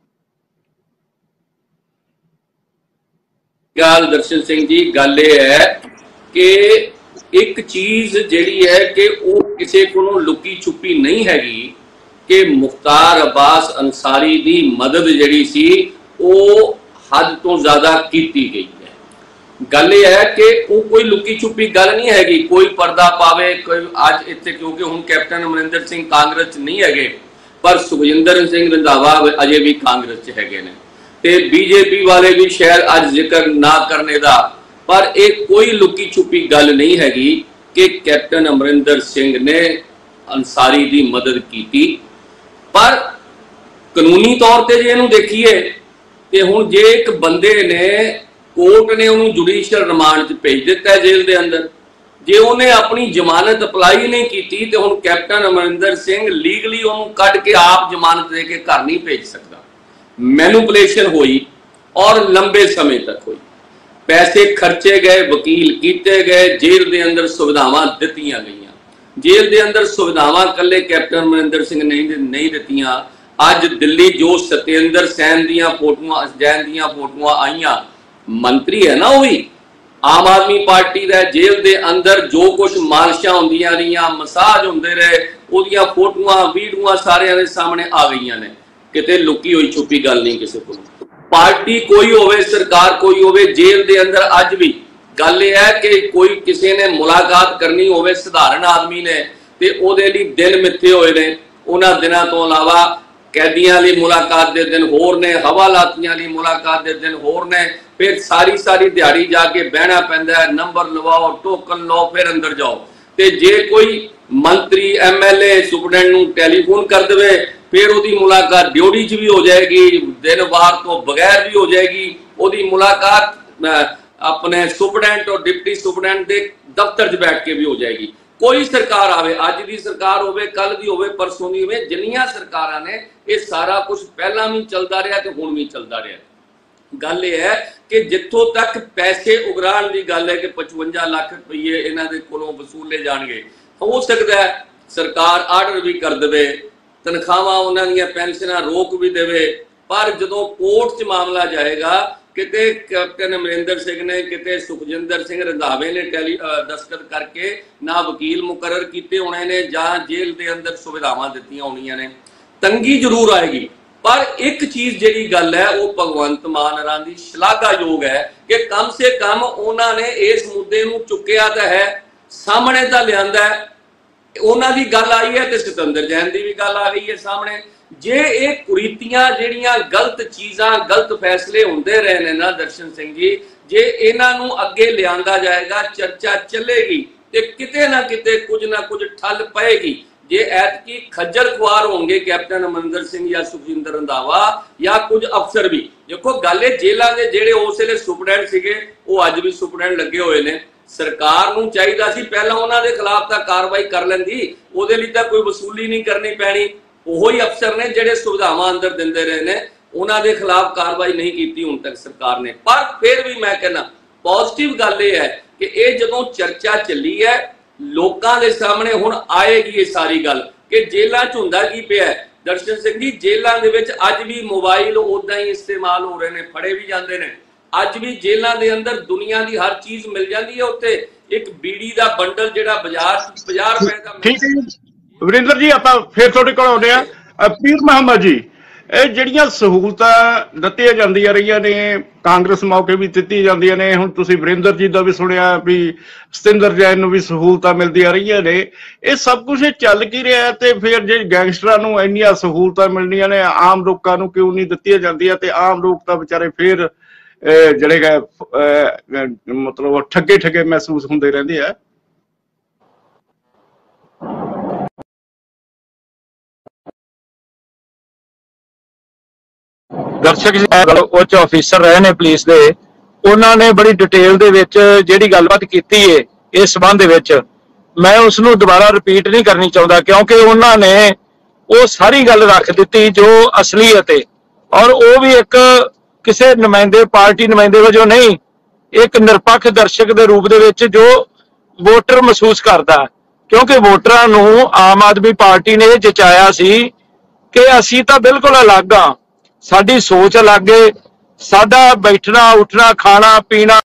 ਗੱਲ ਦਰਸ਼ਨ ਸਿੰਘ ਜੀ, ਗੱਲ ਇਹ ਹੈ ਕਿ ਇੱਕ ਚੀਜ਼ ਜਿਹੜੀ ਹੈ ਕਿ ਉਹ ਕਿਸੇ ਕੋਲੋਂ ਲੁਕੀ ਛੁਪੀ ਨਹੀਂ ਹੈਗੀ ਕਿ ਮੁਖਤਾਰ ਅਬਾਸ ਅੰਸਾਰੀ ਦੀ ਮਦਦ ਜਿਹੜੀ ਸੀ ਉਹ ਹੱਦ ਤੋਂ ਜ਼ਿਆਦਾ ਕੀਤੀ ਗਈ ਹੈ। ਗੱਲ ਇਹ ਹੈ ਕਿ ਉਹ ਕੋਈ ਲੁਕੀ ਛੁਪੀ ਗੱਲ ਨਹੀਂ ਹੈਗੀ, ਕੋਈ ਪਰਦਾ ਪਾਵੇ ਕੋਈ ਅੱਜ ਇੱਥੇ, ਕਿਉਂਕਿ ਹੁਣ ਕੈਪਟਨ ਅਮਰਿੰਦਰ ਸਿੰਘ ਕਾਂਗਰਸ 'ਚ ਨਹੀਂ ਹੈਗੇ, ਪਰ ਸੁਖਜਿੰਦਰ ਸਿੰਘ ਰੰਧਾਵਾ ਅਜੇ ਵੀ ਕਾਂਗਰਸ 'ਚ ਹੈਗੇ ਨੇ, ਤੇ ਬੀਜੇਪੀ ਵਾਲੇ ਵੀ ਸ਼ਾਇਦ ਅੱਜ ਜ਼ਿਕਰ ਨਾ ਕਰਨੇ ਦਾ, ਪਰ ਇਹ ਕੋਈ ਲੁਕੀ ਛੁਪੀ ਗੱਲ ਨਹੀਂ ਹੈਗੀ ਕਿ ਕੈਪਟਨ ਅਮਰਿੰਦਰ ਸਿੰਘ ਨੇ ਅੰਸਾਰੀ ਦੀ ਮਦਦ ਕੀਤੀ। ਪਰ ਕਾਨੂੰਨੀ ਤੌਰ ਤੇ ਜੇ ਇਹਨੂੰ ਦੇਖੀਏ ਤੇ ਹੁਣ ਜੇ ਇੱਕ ਬੰਦੇ ਨੇ, ਕੋਰਟ ਨੇ ਉਹਨੂੰ ਜੁਡੀਸ਼ੀਅਲ ਰਿਮਾਂਡ 'ਚ ਭੇਜ ਦਿੱਤਾ ਜੇਲ੍ਹ ਦੇ ਅੰਦਰ, ਜੇ ਉਹਨੇ ਆਪਣੀ ਜ਼ਮਾਨਤ ਅਪਲਾਈ ਨਹੀਂ ਕੀਤੀ ਤੇ ਹੁਣ ਕੈਪਟਨ ਅਮਰਿੰਦਰ ਸਿੰਘ ਲੀਗਲੀ ਉਹਨੂੰ ਕੱਢ ਕੇ ਆਪ ਜ਼ਮਾਨਤ ਦੇ ਕੇ ਘਰ ਨਹੀਂ ਭੇਜ ਸਕਦਾ। ਮੈਨੂਪੂਲੇਸ਼ਨ ਹੋਈ ਔਰ ਲੰਬੇ ਸਮੇਂ ਤੱਕ ਹੋਈ, ਪੈਸੇ ਖਰਚੇ ਗਏ, ਵਕੀਲ ਕੀਤੇ ਗਏ, ਜੇਲ੍ਹ ਦੇ ਅੰਦਰ ਸੁਵਿਧਾਵਾਂ ਦਿੱਤੀਆਂ ਗਈਆਂ। ਜੇਲ੍ਹ ਦੇ ਅੰਦਰ ਸੁਵਿਧਾਵਾਂ ਕੱਲੇ ਕੈਪਟਨ ਅਮਰਿੰਦਰ ਸਿੰਘ ਨੇ ਨਹੀਂ ਦਿੱਤੀਆਂ। ਅੱਜ ਦਿੱਲੀ ਜੋ ਸਤਿੰਦਰ ਸੈਨ ਦੀਆਂ ਫੋਟੋਆਂ ਆਈਆਂ, ਮੰਤਰੀ ਹੈ ਨਾ ਉਹ ਵੀ ਆਮ ਆਦਮੀ ਪਾਰਟੀ ਦਾ, ਜੇਲ੍ਹ ਦੇ ਅੰਦਰ ਜੋ ਕੁਝ ਮਾਲਸ਼ਾਂ ਹੁੰਦੀਆਂ ਰਹੀਆਂ, ਮਸਾਜ ਹੁੰਦੇ ਰਹੇ, ਉਹਦੀਆਂ ਫੋਟੋਆਂ ਵੀਡੀਓਆਂ ਸਾਰਿਆਂ ਦੇ ਸਾਹਮਣੇ ਆ ਗਈਆਂ ਨੇ। ਕਿਤੇ ਲੁਕੀ ਹੋਈ ਛੁਪੀ ਗੱਲ ਨਹੀਂ ਕਿਸੇ ਕੋਲ। ਪਾਰਟੀ ਕੋਈ ਹੋਵੇ, ਸਰਕਾਰ ਕੋਈ ਹੋਵੇ, ਜੇਲ੍ਹ ਦੇ ਅੰਦਰ ਅੱਜ ਵੀ ਗੱਲ ਇਹ ਹੈ ਕਿ ਕੋਈ ਕਿਸੇ ਨੇ ਮੁਲਾਕਾਤ ਕਰਨੀ ਹੋਵੇ ਸਧਾਰਨ ਆਦਮੀ ਨੇ ਤੇ ਉਹਦੇ ਲਈ ਦਿਨ ਮਿੱਥੇ ਹੋਏ ਨੇ। ਉਹਨਾਂ ਦਿਨਾਂ ਤੋਂ ਇਲਾਵਾ ਕੈਦੀਆਂ ਲਈ ਮੁਲਾਕਾਤ ਦੇ ਦਿਨ ਹੋਰ ਨੇ, ਹਵਾਲਾਤੀਆਂ ਲਈ ਮੁਲਾਕਾਤ ਦੇ ਦਿਨ ਹੋਰ ਨੇ, ਫਿਰ ਸਾਰੀ ਦਿਹਾੜੀ ਜਾ ਕੇ ਬਹਿਣਾ ਪੈਂਦਾ ਹੈ, ਨੰਬਰ ਲਵਾਓ, ਟੋਕਨ ਲਓ, ਫਿਰ ਅੰਦਰ ਜਾਓ। ਤੇ ਜੇ ਕੋਈ ਮੰਤਰੀ ਐਮਐਲਏ ਸੁਪਰਡੈਂਟ ਨੂੰ ਟੈਲੀਫੋਨ ਕਰ ਦੇਵੇ ਫਿਰ ਉਹਦੀ ਮੁਲਾਕਾਤ ਡਿਊਟੀ 'ਚ ਵੀ ਹੋ ਜਾਏਗੀ, ਦਿਨ ਵਾਰ ਤੋਂ ਬਗੈਰ ਵੀ ਹੋ ਜਾਏਗੀ। ਉਹਦੀ ਮੁਲਾਕਾਤ ਆਪਣੇ ਸੁਪਰਡੈਂਟ ਔਰ ਡਿਪਟੀ ਸੁਪਰਡੈਂਟ ਦੇ ਦਫ਼ਤਰ 'ਚ ਬੈਠ ਕੇ ਵੀ ਹੋ ਜਾਏਗੀ। ਕੋਈ ਸਰਕਾਰ ਆਵੇ, ਅੱਜ ਦੀ ਸਰਕਾਰ ਹੋਵੇ, ਕੱਲ ਦੀ ਹੋਵੇ, ਪਰਸੋਂ ਦੀ ਹੋਵੇ, ਜਿੰਨੀਆਂ ਸਰਕਾਰਾਂ ਨੇ ਇਹ ਸਾਰਾ ਕੁਝ ਪਹਿਲਾਂ ਵੀ ਚੱਲਦਾ ਰਿਹਾ ਤੇ ਹੁਣ ਵੀ ਚੱਲਦਾ ਰਿਹਾ। ਗੱਲ ਇਹ ਹੈ ਕਿ ਜਿੱਥੋਂ ਤੱਕ ਪੈਸੇ ਉਗਰਾਣ ਦੀ ਗੱਲ ਹੈ ਕਿ 55 ਲੱਖ ਰੁਪਏ ਇਹਨਾਂ ਦੇ ਕੋਲੋਂ ਵਸੂਲੇ ਜਾਣਗੇ, ਹੋ ਸਕਦਾ ਹੈ ਸਰਕਾਰ ਆਰਡਰ ਵੀ ਕਰ ਦੇਵੇ, ਤਨਖਾਹਾਂ ਉਹਨਾਂ ਦੀਆਂ ਪੈਨਸ਼ਨਾਂ ਰੋਕ ਵੀ ਦੇਵੇ, ਪਰ ਜਦੋਂ ਕੋਰਟ 'ਚ ਮਾਮਲਾ ਜਾਏਗਾ, ਕਿਤੇ ਕੈਪਟਨ ਅਮਰਿੰਦਰ ਸਿੰਘ ਨੇ, ਕਿਤੇ ਸੁਖਜਿੰਦਰ ਸਿੰਘ ਰੰਧਾਵੇ ਨੇ ਦਸਤਖਤ ਕਰਕੇ ਨਾ ਵਕੀਲ ਮੁਕਰਰ ਕੀਤੇ ਹੋਣੇ ਨੇ ਜਾਂ ਜੇਲ੍ਹ ਦੇ ਅੰਦਰ ਸੁਵਿਧਾਵਾਂ ਦਿੱਤੀਆਂ ਹੋਣੀਆਂ ਨੇ, ਤੰਗੀ ਜ਼ਰੂਰ ਆਏਗੀ। ਪਰ ਇੱਕ ਚੀਜ਼ ਜਿਹੜੀ ਗੱਲ ਹੈ ਉਹ ਭਗਵੰਤ ਮਾਨ ਹੋਰਾਂ ਦੀ ਸ਼ਲਾਘਾਯੋਗ ਹੈ ਕਿ ਕਮ ਸੇ ਕਮ ਉਹਨਾਂ ਨੇ ਇਸ ਮੁੱਦੇ ਨੂੰ ਚੁੱਕਿਆ ਤਾਂ ਹੈ, ਸਾਹਮਣੇ ਤਾਂ ਲਿਆਂਦਾ ਹੈ। ਉਹਨਾਂ ਦੀ ਗੱਲ ਆਈ ਹੈ ਤੇ ਸਤਿੰਦਰ ਜੈਨ ਦੀ ਵੀ ਗੱਲ ਆ ਗਈ ਹੈ ਸਾਹਮਣੇ। ਜੇ ਇਹ ਕੁਰੀਤੀਆਂ ਜਿਹੜੀਆਂ ਗਲਤ ਚੀਜ਼ਾਂ, ਗਲਤ ਫੈਸਲੇ ਹੁੰਦੇ ਰਹੇ ਨੇ ਨਾ ਦਰਸ਼ਨ ਸਿੰਘ ਜੀ, ਜੇ ਇਹਨਾਂ ਨੂੰ ਅੱਗੇ ਲਿਆਂਦਾ ਜਾਏਗਾ, ਚਰਚਾ ਚੱਲੇਗੀ ਤੇ ਕਿਤੇ ਨਾ ਕਿਤੇ ਕੁਝ ਨਾ ਕੁਝ ਠੱਲ ਪਏਗੀ। ਜੇ ਐਤਕੀ ਖੱਜਲ ਖੁਆਰ ਹੋਣਗੇ ਕੈਪਟਨ ਅਮਰਿੰਦਰ ਸਿੰਘ ਜਾਂ ਸੁਖਜਿੰਦਰ ਰੰਧਾਵਾ ਜਾਂ ਕੁਝ ਅਫਸਰ ਵੀ, ਦੇਖੋ ਗੱਲ ਇਹ ਜੇਲ੍ਹਾਂ ਦੇ ਜਿਹੜੇ ਉਸ ਵੇਲੇ ਸੁਪਰਡੈਂਟ ਸੀਗੇ ਉਹ ਅੱਜ ਵੀ ਸੁਪਰਡੈਂਟ ਲੱਗੇ ਹੋਏ ਨੇ। ਸਰਕਾਰ ਨੂੰ ਚਾਹੀਦਾ ਸੀ ਪਹਿਲਾਂ ਉਹਨਾਂ ਦੇ ਖਿਲਾਫ ਤਾਂ ਕਾਰਵਾਈ ਕਰ ਲੈਂਦੀ, ਉਹਦੇ ਲਈ ਤਾਂ ਕੋਈ ਵਸੂਲੀ ਨਹੀਂ ਕਰਨੀ ਪੈਣੀ। ਉਹੋ ਹੀ ਅਫਸਰ ਨੇ ਜਿਹੜੇ ਸੁਵਿਧਾਵਾਂ ਅੰਦਰ ਦਿੰਦੇ ਰਹੇ ਨੇ, ਉਹਨਾਂ ਦੇ ਖਿਲਾਫ ਕਾਰਵਾਈ ਨਹੀਂ ਕੀਤੀ ਹੁਣ ਤੱਕ ਸਰਕਾਰ ਨੇ। ਪਰ ਫਿਰ ਵੀ ਮੈਂ ਕਹਿੰਦਾ ਪੋਜ਼ਿਟਿਵ ਗੱਲ ਇਹ ਹੈ ਕਿ ਇਹ ਜਦੋਂ ਚਰਚਾ ਚੱਲੀ ਹੈ, ਲੋਕਾਂ ਦੇ ਸਾਹਮਣੇ ਹੁਣ ਆਏਗੀ ਇਹ ਸਾਰੀ ਗੱਲ ਕਿ ਜੇਲ੍ਹਾਂ 'ਚ ਹੁੰਦਾ ਕੀ ਪਿਆ। ਦਰਸ਼ਨ ਸਿੰਘ ਜੀ, ਜੇਲ੍ਹਾਂ ਦੇ ਵਿੱਚ ਅੱਜ ਵੀ ਮੋਬਾਈਲ ਉਦਾਂ ਹੀ ਇਸਤੇਮਾਲ ਹੋ ਰਹੇ ਨੇ, ਫੜੇ ਵੀ ਜਾਂਦੇ ਨੇ। ਅੱਜ ਵੀ ਜੇਲ੍ਹਾਂ ਦੇ ਅੰਦਰ ਦੁਨੀਆ ਦੀ ਹਰ ਚੀਜ਼ ਮਿਲ ਜਾਂਦੀ ਹੈ। ਉੱਥੇ ਇੱਕ ਬੀੜੀ ਦਾ ਬੰਡਲ ਜਿਹੜਾ ਬਾਜ਼ਾਰ 'ਚ 50 ਰੁਪਏ ਦਾ ਵਰਿੰਦਰ ਜੀ ਆਪਾਂ ਫਿਰ ਤੁਹਾਡੇ ਕੋਲ ਆਉਂਦੇ ਆ। ਪੀਰ ਮੁਹੰਮਦ ਜੀ, ਇਹ ਜਿਹੜੀਆਂ ਸਹੂਲਤਾਂ ਦਿੱਤੀਆਂ ਜਾਂਦੀਆਂ ਰਹੀਆਂ ਨੇ, ਕਾਂਗਰਸ ਮੌਕੇ ਵੀ ਦਿੱਤੀਆਂ ਜਾਂਦੀਆਂ ਨੇ, ਹੁਣ ਤੁਸੀਂ ਵਰਿੰਦਰ ਜੀ ਦਾ ਵੀ ਸੁਣਿਆ ਵੀ ਸਤਿੰਦਰ ਜੈਨ ਨੂੰ ਵੀ ਸਹੂਲਤਾਂ ਮਿਲਦੀਆਂ ਰਹੀਆਂ ਨੇ, ਇਹ ਸਭ ਕੁਝ ਚੱਲ ਕੀ ਰਿਹਾ? ਤੇ ਫਿਰ ਜੇ ਗੈਂਗਸਟਰਾਂ ਨੂੰ ਇੰਨੀਆਂ ਸਹੂਲਤਾਂ ਮਿਲਣੀਆਂ ਨੇ, ਆਮ ਲੋਕਾਂ ਨੂੰ ਕਿਉਂ ਨਹੀਂ ਦਿੱਤੀਆਂ ਜਾਂਦੀਆਂ? ਤੇ ਆਮ ਲੋਕ ਤਾਂ ਵਿਚਾਰੇ ਫਿਰ ਜਿਹੜੇ ਮਤਲਬ ਠੱਗੇ ਠੱਗੇ ਮਹਿਸੂਸ ਹੁੰਦੇ ਰਹਿੰਦੇ ਆ। ਦਰਸ਼ਕ ਜੀ ਉੱਚ ਅਫੀਸਰ ਰਹੇ ਨੇ ਪੁਲਿਸ ਦੇ, ਉਹਨਾਂ ਨੇ ਬੜੀ ਡਿਟੇਲ ਦੇ ਵਿੱਚ ਜਿਹੜੀ ਗੱਲਬਾਤ ਕੀਤੀ ਹੈ ਇਸ ਸਬੰਧ ਦੇ ਵਿੱਚ, ਮੈਂ ਉਸ ਨੂੰ ਦੁਬਾਰਾ ਰਿਪੀਟ ਨਹੀਂ ਕਰਨੀ ਚਾਹੁੰਦਾ, ਕਿਉਂਕਿ ਉਹਨਾਂ ਨੇ ਉਹ ਸਾਰੀ ਗੱਲ ਰੱਖ ਦਿੱਤੀ ਜੋ ਅਸਲੀਅਤ ਹੈ, ਔਰ ਉਹ ਵੀ ਇੱਕ ਕਿਸੇ ਨੁਮਾਇੰਦੇ ਪਾਰਟੀ ਨੁਮਾਇੰਦੇ ਵਜੋਂ ਨਹੀਂ, ਇੱਕ ਨਿਰਪੱਖ ਦਰਸ਼ਕ ਦੇ ਰੂਪ ਦੇ ਵਿੱਚ ਜੋ ਵੋਟਰ ਮਹਿਸੂਸ ਕਰਦਾ, ਕਿਉਂਕਿ ਵੋਟਰਾਂ ਨੂੰ ਆਮ ਆਦਮੀ ਪਾਰਟੀ ਨੇ ਜਚਾਇਆ ਸੀ ਕਿ ਅਸੀਂ ਤਾਂ ਬਿਲਕੁਲ ਅਲੱਗ ਹਾਂ, ਸਾਡੀ ਸੋਚ ਅਲੱਗ ਹੈ, ਸਾਡਾ ਬੈਠਣਾ ਉੱਠਣਾ ਖਾਣਾ ਪੀਣਾ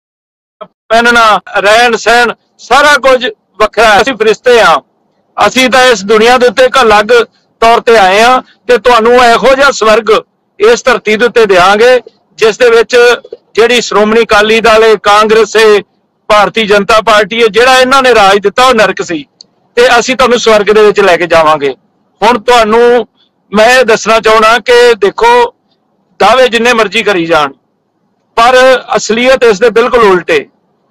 ਪਹਿਨਣਾ ਰਹਿਣ ਸਹਿਣ ਸਾਰਾ ਕੁਝ ਵੱਖਰਾ ਹੈ, ਅਸੀਂ ਫਰਿਸ਼ਤੇ ਹਾਂ, ਅਸੀਂ ਤਾਂ ਇਸ ਦੁਨੀਆ ਦੇ ਉੱਤੇ ਇੱਕ ਅਲੱਗ ਤੌਰ ਤੇ ਆਏ ਹਾਂ ਤੇ ਤੁਹਾਨੂੰ ਇਹੋ ਜਿਹਾ ਸਵਰਗ ਇਸ ਧਰਤੀ ਦੇ ਉੱਤੇ ਦੇਵਾਂਗੇ ਜਿਸ ਦੇ ਵਿੱਚ ਜਿਹੜੀ ਸ਼੍ਰੋਮਣੀ ਅਕਾਲੀ ਦਲ ਹੈ, ਕਾਂਗਰਸ ਹੈ, ਭਾਰਤੀ ਜਨਤਾ ਪਾਰਟੀ ਹੈ, ਜਿਹੜਾ ਇਹਨਾਂ ਨੇ ਰਾਜ ਦਿੱਤਾ ਉਹ ਨਰਕ ਸੀ ਤੇ ਅਸੀਂ ਤੁਹਾਨੂੰ ਸਵਰਗ ਦੇ ਵਿੱਚ ਲੈ ਕੇ ਜਾਵਾਂਗੇ। ਹੁਣ ਤੁਹਾਨੂੰ ਮੈਂ ਦੱਸਣਾ ਚਾਹਣਾ ਕਿ ਦੇਖੋ ਦਾਅਵੇ ਜਿੰਨੇ ਮਰਜ਼ੀ ਕਰੀ ਜਾਣ ਪਰ ਅਸਲੀਅਤ ਇਸ ਦੇ ਬਿਲਕੁਲ ਉਲਟੇ।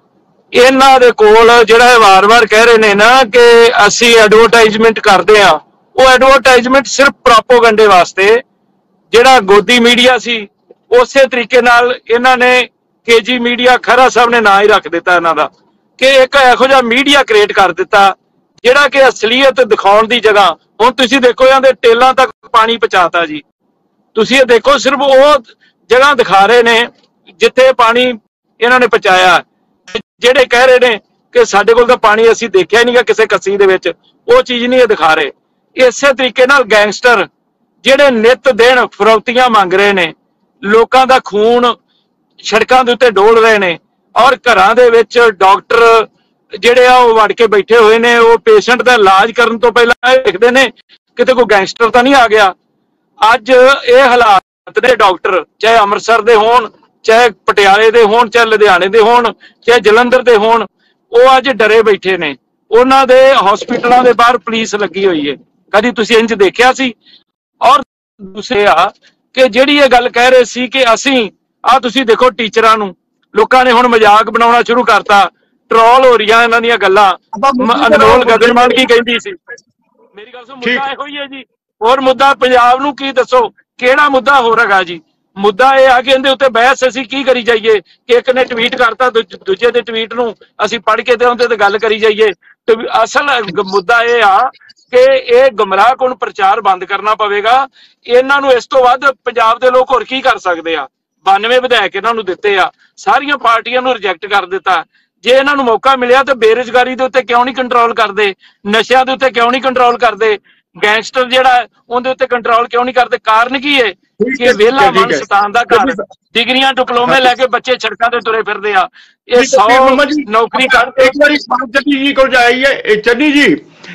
ਇਹਨਾਂ ਦੇ ਕੋਲ ਜਿਹੜਾ ਵਾਰ-ਵਾਰ ਕਹਿ ਰਹੇ ਨੇ ਨਾ ਕਿ ਅਸੀਂ ਐਡਵਰਟਾਈਜ਼ਮੈਂਟ ਕਰਦੇ ਆ, ਉਹ ਐਡਵਰਟਾਈਜ਼ਮੈਂਟ ਸਿਰਫ ਪ੍ਰੋਪੋਗੰਡੇ ਵਾਸਤੇ। ਜਿਹੜਾ ਗੋਦੀ ਮੀਡੀਆ ਸੀ ਉਸੇ ਤਰੀਕੇ ਨਾਲ ਇਹਨਾਂ ਨੇ ਕੇਜੀ ਮੀਡੀਆ ਖਹਿਰਾ ਸਾਹਿਬ ਨੇ ਨਾਂ ਹੀ ਰੱਖ ਦਿੱਤਾ ਇਹਨਾਂ ਦਾ, ਕਿ ਇੱਕ ਇਹੋ ਜਿਹਾ ਮੀਡੀਆ ਕ੍ਰੀਏਟ ਕਰ ਦਿੱਤਾ ਜਿਹੜਾ ਕਿ ਅਸਲੀਅਤ ਦਿਖਾਉਣ ਦੀ ਜਗ੍ਹਾ, ਹੁਣ ਤੁਸੀਂ ਦੇਖੋ ਇਹਨਾਂ ਦੇ ਟੇਲਾਂ ਤੱਕ ਪਾਣੀ ਪਹੁੰਚਾਤਾ ਜੀ, ਤੁਸੀਂ ਇਹ ਦੇਖੋ ਸਿਰਫ ਉਹ ਜਗ੍ਹਾ ਦਿਖਾ ਰਹੇ ਨੇ ਜਿੱਥੇ ਪਾਣੀ ਇਹਨਾਂ ਨੇ ਪਹੁੰਚਾਇਆ। ਜਿਹੜੇ ਕਹਿ ਰਹੇ ਨੇ ਕਿ ਸਾਡੇ ਕੋਲ ਤਾਂ ਪਾਣੀ ਅਸੀਂ ਦੇਖਿਆ ਨਹੀਂਗਾ ਕਿਸੇ ਕੱਸੀ ਦੇ ਵਿੱਚ, ਉਹ ਚੀਜ਼ ਨਹੀਂ ਇਹ ਦਿਖਾ ਰਹੇ। ਇਸੇ ਤਰੀਕੇ ਨਾਲ ਗੈਂਗਸਟਰ ਜਿਹੜੇ ਨਿੱਤ ਦਿਨ ਫਰੌਤੀਆਂ ਮੰਗ ਰਹੇ ਨੇ, ਲੋਕਾਂ ਦਾ ਖੂਨ ਸੜਕਾਂ ਦੇ ਉੱਤੇ ਡੋਲ ਰਹੇ ਨੇ, ਔਰ ਘਰਾਂ ਦੇ ਵਿੱਚ ਡਾਕਟਰ ਜਿਹੜੇ ਆ ਉਹ ਵੜ ਕੇ ਬੈਠੇ ਹੋਏ ਨੇ, ਉਹ ਪੇਸ਼ੈਂਟ ਦਾ ਇਲਾਜ ਕਰਨ ਤੋਂ ਪਹਿਲਾਂ ਇਹ ਦੇਖਦੇ ਨੇ ਕਿਤੇ ਕੋਈ ਗੈਂਗਸਟਰ ਤਾਂ ਨਹੀਂ ਆ ਗਿਆ। ਅੱਜ ਇਹ ਹਾਲਾਤ ਨੇ, ਡਾਕਟਰ ਚਾਹੇ ਅੰਮ੍ਰਿਤਸਰ ਦੇ ਹੋਣ, ਚਾਹੇ ਪਟਿਆਲੇ ਦੇ ਹੋਣ, ਚਾਹੇ ਲੁਧਿਆਣੇ ਦੇ ਹੋਣ, ਚਾਹੇ ਜਲੰਧਰ ਦੇ ਹੋਣ, ਉਹ ਅੱਜ ਡਰੇ ਬੈਠੇ ਨੇ। ਉਹਨਾਂ ਦੇ ਹਸਪੀਟਲਾਂ ਦੇ ਬਾਹਰ ਪੁਲਿਸ ਲੱਗੀ ਹੋਈ ਹੈ, ਕਦੀ ਤੁਸੀਂ ਇੰਜ ਦੇਖਿਆ ਸੀ? ਔਰ ਦੂਸਰੇ ਆ ਕਿ ਜਿਹੜੀ ਇਹ ਗੱਲ ਕਹਿ ਰਹੇ ਸੀ ਕਿ ਅਸੀਂ ਤੁਸੀਂ ਦੇਖੋ ਟੀਚਰਾਂ ਨੂੰ ਲੋਕਾਂ ਨੇ ਹੁਣ ਮਜ਼ਾਕ ਬਣਾਉਣਾ ਸ਼ੁਰੂ ਕਰਤਾ, ਟ੍ਰੋਲ ਹੋ ਰਹੀਆਂ ਇਹਨਾਂ ਦੀਆਂ ਗੱਲਾਂ। ਅਨਮੋਲ ਗਗਨਮਾਨ ਕੀ ਕਹਿੰਦੀ ਸੀ, ਮੇਰੀ ਗੱਲ ਸੁਣ, ਮੁੱਦਾ ਇਹੋ ਹੀ ਹੈ ਜੀ। ਹੋਰ ਮੁੱਦਾ ਪੰਜਾਬ ਨੂੰ ਕੀ ਦੱਸੋ, ਕਿਹੜਾ ਮੁੱਦਾ ਹੋ ਰਿਹਾ ਜੀ? ਮੁੱਦਾ ਇਹ ਆ ਕਿ ਇਹਦੇ ਉੱਤੇ ਬਹਿਸ ਅਸੀਂ ਕੀ ਕਰੀ ਜਾਈਏ ਕਿ ਇੱਕ ਨੇ ਟਵੀਟ ਕਰਤਾ, ਦੂਜੇ ਦੇ ਟਵੀਟ ਨੂੰ ਅਸੀਂ ਪੜ੍ਹ ਕੇ ਤੇ ਉਹਦੇ ਤੇ ਗੱਲ ਕਰੀ ਜਾਈਏ। ਤੇ ਅਸਲ ਮੁੱਦਾ ਇਹ ਆ ਕਿ ਇਹ ਗੁੰਮਰਾਹ ਕੁਨ ਪ੍ਰਚਾਰ ਬੰਦ ਕਰਨਾ ਪਵੇਗਾ। ਇਹਨਾਂ ਨੂੰ ਇਸ ਤੋਂ ਵੱਧ ਪੰਜਾਬ ਦੇ ਲੋਕ ਹੋਰ ਕੀ ਕਰ ਸਕਦੇ ਆ? 92 ਵਿਧਾਇਕ ਇਹਨਾਂ ਨੂੰ ਦਿੱਤੇ ਆ, ਸਾਰੀਆਂ ਪਾਰਟੀਆਂ ਨੂੰ ਰਿਜੈਕਟ ਕਰ ਦਿੱਤਾ। ਜੇ ਇਹਨਾਂ ਨੂੰ ਮੌਕਾ ਮਿਲਿਆ ਤਾਂ ਬੇਰੁਜ਼ਗਾਰੀ ਦੇ ਉੱਤੇ ਕਿਉਂ ਨਹੀਂ ਕੰਟਰੋਲ ਕਰਦੇ, ਨਸ਼ਿਆਂ ਦੇ ਉੱਤੇ ਕਿਉਂ ਨਹੀਂ ਕੰਟਰੋਲ ਕਰਦੇ, ਗੈਂਗਸਟਰ ਜਿਹੜਾ ਉਹਦੇ ਉੱਤੇ ਕੰਟਰੋਲ ਕਿਉਂ ਨਹੀਂ ਕਰਦੇ? ਕਾਰਨ ਕੀ ਹੈ ਕਿ ਵਿਹਲਾ ਮਨ ਸ਼ੈਤਾਨ ਦਾ ਘਰ, ਡਿਗਰੀਆਂ ਡਿਪਲੋਮੇ ਲੈ ਕੇ ਬੱਚੇ ਸੜਕਾਂ ਤੇ ਤੁਰੇ ਫਿਰਦੇ ਆ। ਇਹ 100 ਨੌਕਰੀ ਕਰਦੇ। ਇੱਕ ਵਾਰੀ ਚੰਨੀ ਜੀ ਕੋਲ ਜਾਈਏ। ਚੰਨੀ ਜੀ,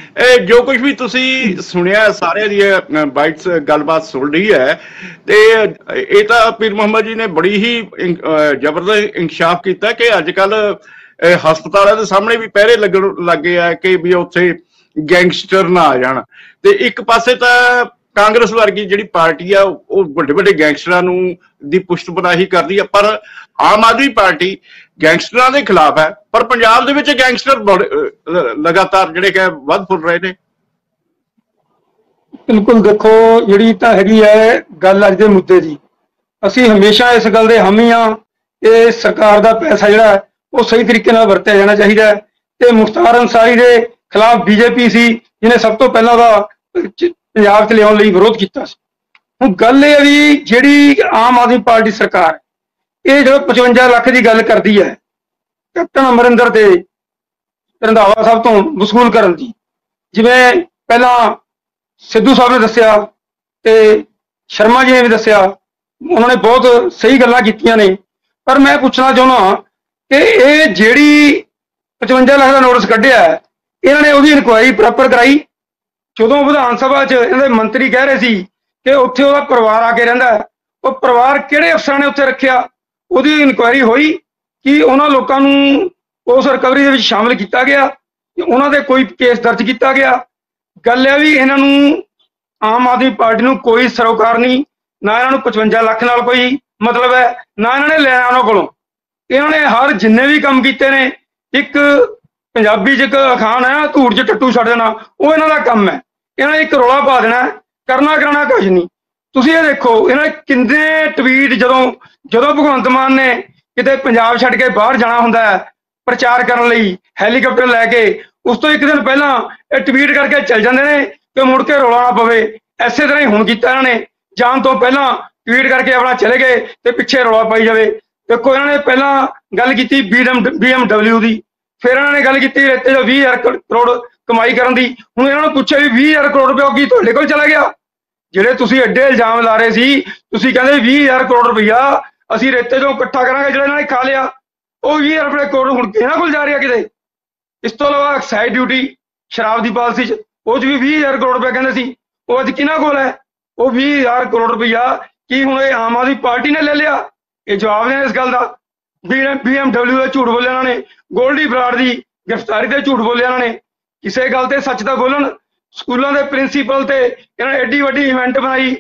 ਜੋ ਕੁਝ ਵੀ ਤੁਸੀਂ ਸੁਣਿਆ ਸਾਰਿਆਂ ਦੀ ਬਾਈਟਸ ਗੱਲਬਾਤ ਸੁਣ ਰਹੀ ਹੈ, ਤੇ ਇਹ ਤਾਂ ਪੀਰ ਮੁਹੰਮਦ ਜੀ ਨੇ ਬੜੀ ਹੀ ਜ਼ਬਰਦਸਤ ਇੰਕਸ਼ਾਫ ਕੀਤਾ ਕਿ ਅੱਜ ਕੱਲ ਹਸਪਤਾਲਾਂ ਦੇ ਸਾਹਮਣੇ ਵੀ ਪਹਿਰੇ ਲੱਗਣ ਲੱਗੇ ਆ ਕਿ ਵੀ ਉੱਥੇ ਗੈਂਗਸਟਰ ਨਾ ਆ ਜਾਣ। ਤੇ ਇੱਕ ਪਾਸੇ ਤਾਂ ਕਾਂਗਰਸ ਵਰਗੀ ਜਿਹੜੀ ਪਾਰਟੀ ਆ ਉਹ ਵੱਡੇ ਵੱਡੇ ਗੈਂਗਸਟਰਾਂ ਨੂੰ ਦੀ ਪੁਸ਼ਤਪਨਾਹੀ ਕਰਦੀ ਆ, ਪਰ ਆਮ ਆਦਮੀ ਪਾਰਟੀ ਗੈਂਗਸਟਰਾਂ ਦੇ ਖਿਲਾਫ ਹੈ। ਪਰ ਪੰਜਾਬ ਦੇ ਵਿੱਚ ਗੈਂਗਸਟਰ ਲਗਾਤਾਰ ਜਿਹੜੇ ਕਿ ਵੱਧ ਫੁੱਲ ਰਹੇ ਨੇ। ਬਿਲਕੁਲ, ਦੇਖੋ ਜਿਹੜੀ ਤਾਂ ਹੈਗੀ ਹੈ ਗੱਲ ਅੱਜ ਦੇ ਮੁੱਦੇ ਦੀ, ਅਸੀਂ ਹਮੇਸ਼ਾ ਇਸ ਗੱਲ ਦੇ ਹਾਮੀ ਹਾਂ ਕਿ ਸਰਕਾਰ ਦਾ ਪੈਸਾ ਜਿਹੜਾ ਉਹ ਸਹੀ ਤਰੀਕੇ ਨਾਲ ਵਰਤਿਆ ਜਾਣਾ ਚਾਹੀਦਾ ਹੈ। ਤੇ ਮੁਖਤਾਰ ਅੰਸਾਰੀ ਦੇ ਖਿਲਾਫ ਬੀਜੇਪੀ ਸੀ ਜਿਹਨੇ ਸਭ ਤੋਂ ਪਹਿਲਾਂ ਉਹਦਾ ਪੰਜਾਬ 'ਚ ਲਿਆਉਣ ਲਈ ਵਿਰੋਧ ਕੀਤਾ ਸੀ। ਹੁਣ ਗੱਲ ਇਹ ਵੀ ਜਿਹੜੀ ਆਮ ਆਦਮੀ ਪਾਰਟੀ ਸਰਕਾਰ ਇਹ ਜਦੋਂ 55 ਲੱਖ ਦੀ ਗੱਲ ਕਰਦੀ ਹੈ ਕੈਪਟਨ ਅਮਰਿੰਦਰ ਤੇ ਰੰਧਾਵਾ ਸਾਹਿਬ ਤੋਂ ਵਸੂਲ ਕਰਨ ਦੀ, ਜਿਵੇਂ ਪਹਿਲਾਂ ਸਿੱਧੂ ਸਾਹਿਬ ਨੇ ਦੱਸਿਆ ਤੇ ਸ਼ਰਮਾ ਜੀ ਨੇ ਵੀ ਦੱਸਿਆ, ਉਹਨਾਂ ਨੇ ਬਹੁਤ ਸਹੀ ਗੱਲਾਂ ਕੀਤੀਆਂ ਨੇ। ਪਰ ਮੈਂ ਪੁੱਛਣਾ ਚਾਹੁੰਦਾ ਕਿ ਇਹ ਜਿਹੜੀ 55 ਲੱਖ ਦਾ ਨੋਟਿਸ ਕੱਢਿਆ ਇਹਨਾਂ ਨੇ ਉਹਦੀ ਇਨਕੁਆਇਰੀ ਪ੍ਰੋਪਰ ਕਰਾਈ? ਜਦੋਂ ਵਿਧਾਨ ਸਭਾ 'ਚ ਇਹਦੇ ਮੰਤਰੀ ਕਹਿ ਰਹੇ ਸੀ ਕਿ ਉੱਥੇ ਉਹਦਾ ਪਰਿਵਾਰ ਆ ਕੇ ਰਹਿੰਦਾ, ਉਹ ਪਰਿਵਾਰ ਕਿਹੜੇ ਅਫਸਰਾਂ ਨੇ ਉੱਥੇ ਰੱਖਿਆ? ਉਹਦੀ ਇਨਕੁਆਇਰੀ ਹੋਈ ਕਿ ਉਹਨਾਂ ਲੋਕਾਂ ਨੂੰ ਉਸ ਰਿਕਵਰੀ ਦੇ ਵਿੱਚ ਸ਼ਾਮਲ ਕੀਤਾ ਗਿਆ, ਉਹਨਾਂ ਦੇ ਕੋਈ ਕੇਸ ਦਰਜ ਕੀਤਾ ਗਿਆ? ਗੱਲ ਹੈ ਵੀ ਇਹਨਾਂ ਨੂੰ, ਆਮ ਆਦਮੀ ਪਾਰਟੀ ਨੂੰ ਕੋਈ ਸਰੋਕਾਰ ਨਹੀਂ, ਨਾ ਇਹਨਾਂ ਨੂੰ 55 ਲੱਖ ਨਾਲ ਕੋਈ ਮਤਲਬ ਹੈ, ਨਾ ਇਹਨਾਂ ਨੇ ਲੈਣਾ ਉਹਨਾਂ ਕੋਲੋਂ। ਇਹਨਾਂ ਨੇ ਹਰ ਜਿੰਨੇ ਵੀ ਕੰਮ ਕੀਤੇ ਨੇ, ਇੱਕ ਪੰਜਾਬੀ 'ਚ ਇੱਕ ਅਖਾਣ ਹੈ, ਧੂੜ 'ਚ ਟੱਟੂ ਛੱਡ ਦੇਣਾ, ਉਹ ਇਹਨਾਂ ਦਾ ਕੰਮ ਹੈ। ਇਹਨਾਂ ਨੇ ਇੱਕ ਰੌਲਾ ਪਾ ਦੇਣਾ, ਕਰਨਾ ਕਰਾਉਣਾ ਕੁਝ ਨਹੀਂ। ਤੁਸੀਂ ਇਹ ਦੇਖੋ, ਇਹਨਾਂ ਨੇ ਕਿੰਨੇ ਟਵੀਟ, ਜਦੋਂ ਭਗਵੰਤ ਮਾਨ ਨੇ ਕਿਤੇ ਪੰਜਾਬ ਛੱਡ ਕੇ ਬਾਹਰ ਜਾਣਾ ਹੁੰਦਾ ਹੈ ਪ੍ਰਚਾਰ ਕਰਨ ਲਈ ਹੈਲੀਕਾਪਟਰ ਲੈ ਕੇ, ਉਸ ਤੋਂ ਇੱਕ ਦਿਨ ਪਹਿਲਾਂ ਇਹ ਟਵੀਟ ਕਰਕੇ ਚੱਲ ਜਾਂਦੇ ਨੇ ਕਿ ਮੁੜ ਕੇ ਰੌਲਾ ਨਾ ਪਵੇ। ਇਸੇ ਤਰ੍ਹਾਂ ਹੀ ਹੁਣ ਕੀਤਾ ਇਹਨਾਂ ਨੇ, ਜਾਣ ਤੋਂ ਪਹਿਲਾਂ ਟਵੀਟ ਕਰਕੇ ਆਪਣਾ ਚਲੇ ਗਏ ਤੇ ਪਿੱਛੇ ਰੌਲਾ ਪਾਈ ਜਾਵੇ। ਦੇਖੋ, ਇਹਨਾਂ ਨੇ ਪਹਿਲਾਂ ਗੱਲ ਕੀਤੀ BMW ਦੀ, ਫਿਰ ਇਹਨਾਂ ਨੇ ਗੱਲ ਕੀਤੀ ਰੇਤੇ ਦਾ 20,000 ਕਰੋੜ ਕਮਾਈ ਕਰਨ ਦੀ। ਹੁਣ ਇਹਨਾਂ ਨੂੰ ਪੁੱਛਿਆ ਵੀ 20,000 ਕਰੋੜ ਰੁਪਇਆ ਕੀ ਤੁਹਾਡੇ ਕੋਲ ਚਲਾ ਗਿਆ? ਜਿਹੜੇ ਤੁਸੀਂ ਐਡੇ ਇਲਜ਼ਾਮ ਲਾ ਰਹੇ ਸੀ, ਤੁਸੀਂ ਕਹਿੰਦੇ 20,000 ਕਰੋੜ ਰੁਪਇਆ ਅਸੀਂ ਰੇਤੇ ਤੋਂ ਇਕੱਠਾ ਕਰਾਂਗੇ, ਜਿਹੜਾ ਇਹਨਾਂ ਨੇ ਖਾ ਲਿਆ, ਉਹ 20,000 ਕਰੋੜ ਹੁਣ ਇਹਨਾਂ ਕੋਲ ਜਾ ਰਿਹਾ ਕਿਤੇ। ਇਸ ਤੋਂ ਇਲਾਵਾ ਐਕਸਾਈਜ਼ ਡਿਊਟੀ ਸ਼ਰਾਬ ਦੀ ਪਾਲਿਸੀ 'ਚ, ਉਹ 'ਚ ਵੀ 20,000 ਕਰੋੜ ਰੁਪਇਆ ਕਹਿੰਦੇ ਸੀ, ਉਹ ਅੱਜ ਕਿਹਨਾਂ ਕੋਲ ਹੈ? ਉਹ 20,000 ਕਰੋੜ ਰੁਪਇਆ ਕੀ ਹੁਣ ਇਹ ਆਮ ਆਦਮੀ ਪਾਰਟੀ ਨੇ ਲੈ ਲਿਆ? ਇਹ ਜਵਾਬ ਨੇ ਇਸ ਗੱਲ ਦਾ। BMW ਦਾ ਝੂਠ ਬੋਲਿਆ ਇਹਨਾਂ ਨੇ, ਗੋਲਡੀ ਬਰਾੜ ਦੀ ਗ੍ਰਿਫਤਾਰੀ ਤੇ ਝੂਠ ਬੋਲਿਆ ਇਹਨਾਂ ਨੇ। ਕਿਸੇ ਗੱਲ ਤੇ ਸੱਚ ਤਾਂ ਬੋਲਣ। ਸਕੂਲਾਂ ਦੇ ਪ੍ਰਿੰਸੀਪਲ ਤੇ ਇਹਨਾਂ ਨੇ ਐਡੀ ਵੱਡੀ ਇਵੈਂਟ ਬਣਾਈ,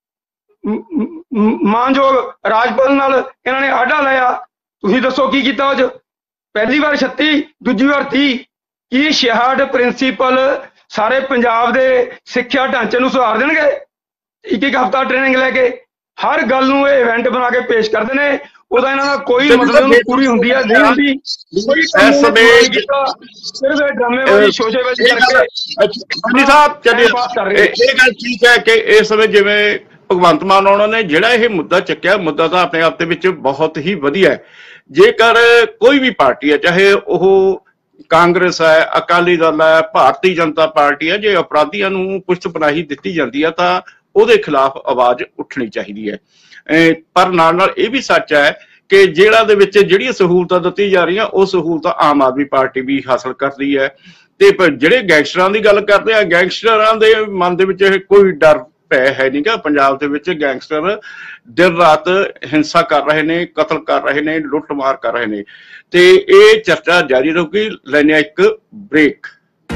ਮਾਨਯੋਗ ਰਾਜਪਾਲ ਨਾਲ ਇਹਨਾਂ ਨੇ ਆਡਾ ਲਾਇਆ। ਤੁਸੀਂ ਦੱਸੋ ਕੀ ਕੀਤਾ ਉਹ 'ਚ? ਪਹਿਲੀ ਵਾਰ 36, ਦੂਜੀ ਵਾਰ 30, ਕੀ 66 ਪ੍ਰਿੰਸੀਪਲ ਸਾਰੇ ਪੰਜਾਬ ਦੇ ਸਿੱਖਿਆ ਢਾਂਚੇ ਨੂੰ ਸੁਧਾਰ ਦੇਣਗੇ? ਇੱਕ ਹਫ਼ਤਾ ਟ੍ਰੇਨਿੰਗ ਲੈ ਕੇ ਹਰ ਗੱਲ ਨੂੰ ਇਹ ਇਵੈਂਟ ਬਣਾ ਕੇ ਪੇਸ਼ ਕਰਦੇ ਨੇ। ਉਹਦਾ ਇਹਨਾਂ ਦਾ ਕੋਈ ਮਤਲਬ ਨਹੀਂ, ਪੂਰੀ ਹੁੰਦੀ ਹੈ ਨਹੀਂ ਹੁੰਦੀ। ਇਸ ਸਮੇਂ ਸਿਰਫ ਡਰਾਮੇਬਾਜ਼ੀ, ਸ਼ੋਸ਼ੇਬਾਜ਼ੀ ਕਰਕੇ ਸਾਹਿਬ ਚੱਲਿਏ। ਇਹ ਗੱਲ ਠੀਕ ਹੈ ਕਿ ਇਸ ਸਮੇਂ ਜਿਵੇਂ ਭਗਵੰਤ ਮਾਨ ਉਹਨਾਂ ਨੇ ਜਿਹੜਾ ਇਹ ਮੁੱਦਾ ਚੱਕਿਆ, ਮੁੱਦਾ ਤਾਂ ਆਪਣੇ ਆਪ ਦੇ ਵਿੱਚ ਬਹੁਤ ਹੀ ਵਧੀਆ ਹੈ। ਜੇਕਰ ਕੋਈ ਵੀ ਪਾਰਟੀ ਹੈ, ਚਾਹੇ ਉਹ ਕਾਂਗਰਸ ਹੈ, ਅਕਾਲੀ ਦਲ ਹੈ, ਭਾਰਤੀ ਜਨਤਾ ਪਾਰਟੀ ਹੈ, ਜੇ ਅਪਰਾਧੀਆਂ ਨੂੰ ਪੁਸ਼ਤ ਪਨਾਹੀ ਦਿੱਤੀ ਜਾਂਦੀ ਹੈ ਤਾਂ ਉਹਦੇ ਖਿਲਾਫ ਆਵਾਜ਼ ਉੱਠਣੀ ਚਾਹੀਦੀ ਹੈ। ਪਰ ਨਾਲ ਨਾਲ ਇਹ ਵੀ ਸੱਚ ਹੈ ਕਿ ਜੇਲ੍ਹਾਂ ਦੇ ਵਿੱਚ ਜਿਹੜੀਆਂ ਸਹੂਲਤਾਂ ਦਿੱਤੀ ਜਾ ਰਹੀਆਂ, ਉਹ ਸਹੂਲਤਾਂ ਆਮ ਆਦਮੀ ਪਾਰਟੀ ਵੀ ਹਾਸਲ ਕਰ ਰਹੀ ਹੈ। ਤੇ ਜਿਹੜੇ ਗੈਂਗਸਟਰਾਂ ਦੀ ਗੱਲ ਕਰਦੇ ਆ, ਗੈਂਗਸਟਰਾਂ ਦੇ ਮਨ ਦੇ ਵਿੱਚ ਕੋਈ ਡਰ ਭੈ ਹੈ ਨਹੀਂ ਗਾ। ਪੰਜਾਬ ਦੇ ਵਿੱਚ ਗੈਂਗਸਟਰ ਦਿਨ ਰਾਤ ਹਿੰਸਾ ਕਰ ਰਹੇ ਨੇ, ਕਤਲ ਕਰ ਰਹੇ ਨੇ, ਲੁੱਟ ਮਾਰ ਕਰ ਰਹੇ ਨੇ। ਤੇ ਇਹ ਚਰਚਾ ਜਾਰੀ ਰਹੂਗੀ। ਲੈਣੇ ਇੱਕ ਬ੍ਰੇਕ।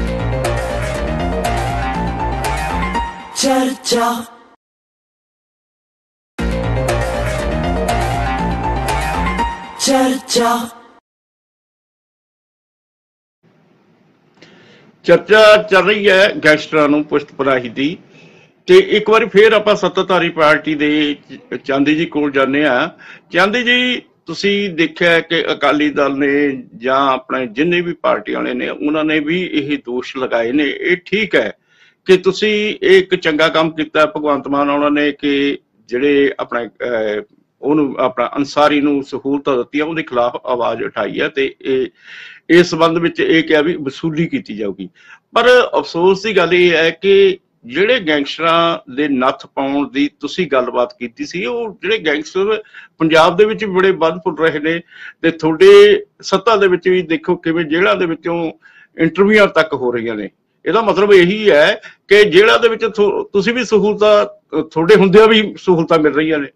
ਚਰਚਾ ਚੱਲ ਰਹੀ ਹੈ ਗੈਂਗਸਟਰਾਂ ਨੂੰ ਪੁਸ਼ਤ ਪਨਾਹੀ ਦੀ। ਤੇ ਇੱਕ ਵਾਰੀ ਫੇਰ ਆਪਾਂ ਸੱਤਾਧਾਰੀ ਪਾਰਟੀ ਦੇ ਚਾਂਦੀ ਜੀ ਕੋਲ ਜਾਂਦੇ ਆ। ਚਾਂਦੀ ਜੀ, ਤੁਸੀਂ ਦੇਖਿਆ ਕਿ ਅਕਾਲੀ ਦਲ ਨੇ ਜਾਂ ਆਪਣੇ ਜਿੰਨੇ ਵੀ ਪਾਰਟੀ ਵਾਲੇ ਨੇ, ਉਹਨਾਂ ਨੇ ਵੀ ਇਹ ਦੋਸ਼ ਲਗਾਏ ਨੇ। ਇਹ ਠੀਕ ਹੈ ਕਿ ਤੁਸੀਂ ਇੱਕ ਚੰਗਾ ਕੰਮ ਕੀਤਾ ਭਗਵੰਤ ਮਾਨ ਉਹਨਾਂ ਨੇ ਕਿ ਜਿਹੜੇ ਆਪਣੇ ਉਹਨੂੰ ਆਪਣਾ ਅੰਸਾਰੀ ਨੂੰ ਸਹੂਲਤਾਂ ਦਿੱਤੀਆਂ, ਉਹਦੇ ਖਿਲਾਫ ਆਵਾਜ਼ ਉਠਾਈ ਹੈ ਤੇ ਇਸ ਸੰਬੰਧ ਵਿੱਚ ਇਹ ਕਿਹਾ ਵੀ ਵਸੂਲੀ ਕੀਤੀ ਜਾਊਗੀ। ਪਰ ਅਫਸੋਸ ਦੀ ਗੱਲ ਇਹ ਹੈ ਕਿ ਜਿਹੜੇ ਗੈਂਗਸਟਰਾਂ ਦੇ ਨੱਥ ਪਾਉਣ ਦੀ ਤੁਸੀਂ ਗੱਲਬਾਤ ਕੀਤੀ ਸੀ, ਉਹ ਜਿਹੜੇ ਗੈਂਗਸਟਰ ਪੰਜਾਬ ਦੇ ਵਿੱਚ ਬੜੇ ਵੱਧ ਫੁੱਲ ਰਹੇ ਨੇ। ਤੇ ਤੁਹਾਡੇ ਸੱਤਾ ਦੇ ਵਿੱਚ ਵੀ ਦੇਖੋ ਕਿਵੇਂ ਜੇਲ੍ਹਾਂ ਦੇ ਵਿੱਚੋਂ ਇੰਟਰਵਿਊਆਂ ਤੱਕ ਹੋ ਰਹੀਆਂ ਨੇ। ਇਹਦਾ ਮਤਲਬ ਇਹੀ ਹੈ ਕਿ ਜੇਲ੍ਹਾਂ ਦੇ ਵਿੱਚ ਤੁਸੀਂ ਵੀ ਸਹੂਲਤਾਂ, ਤੁਹਾਡੇ ਹੁੰਦਿਆਂ ਵੀ ਸਹੂਲਤਾਂ ਮਿਲ ਰਹੀਆਂ ਨੇ।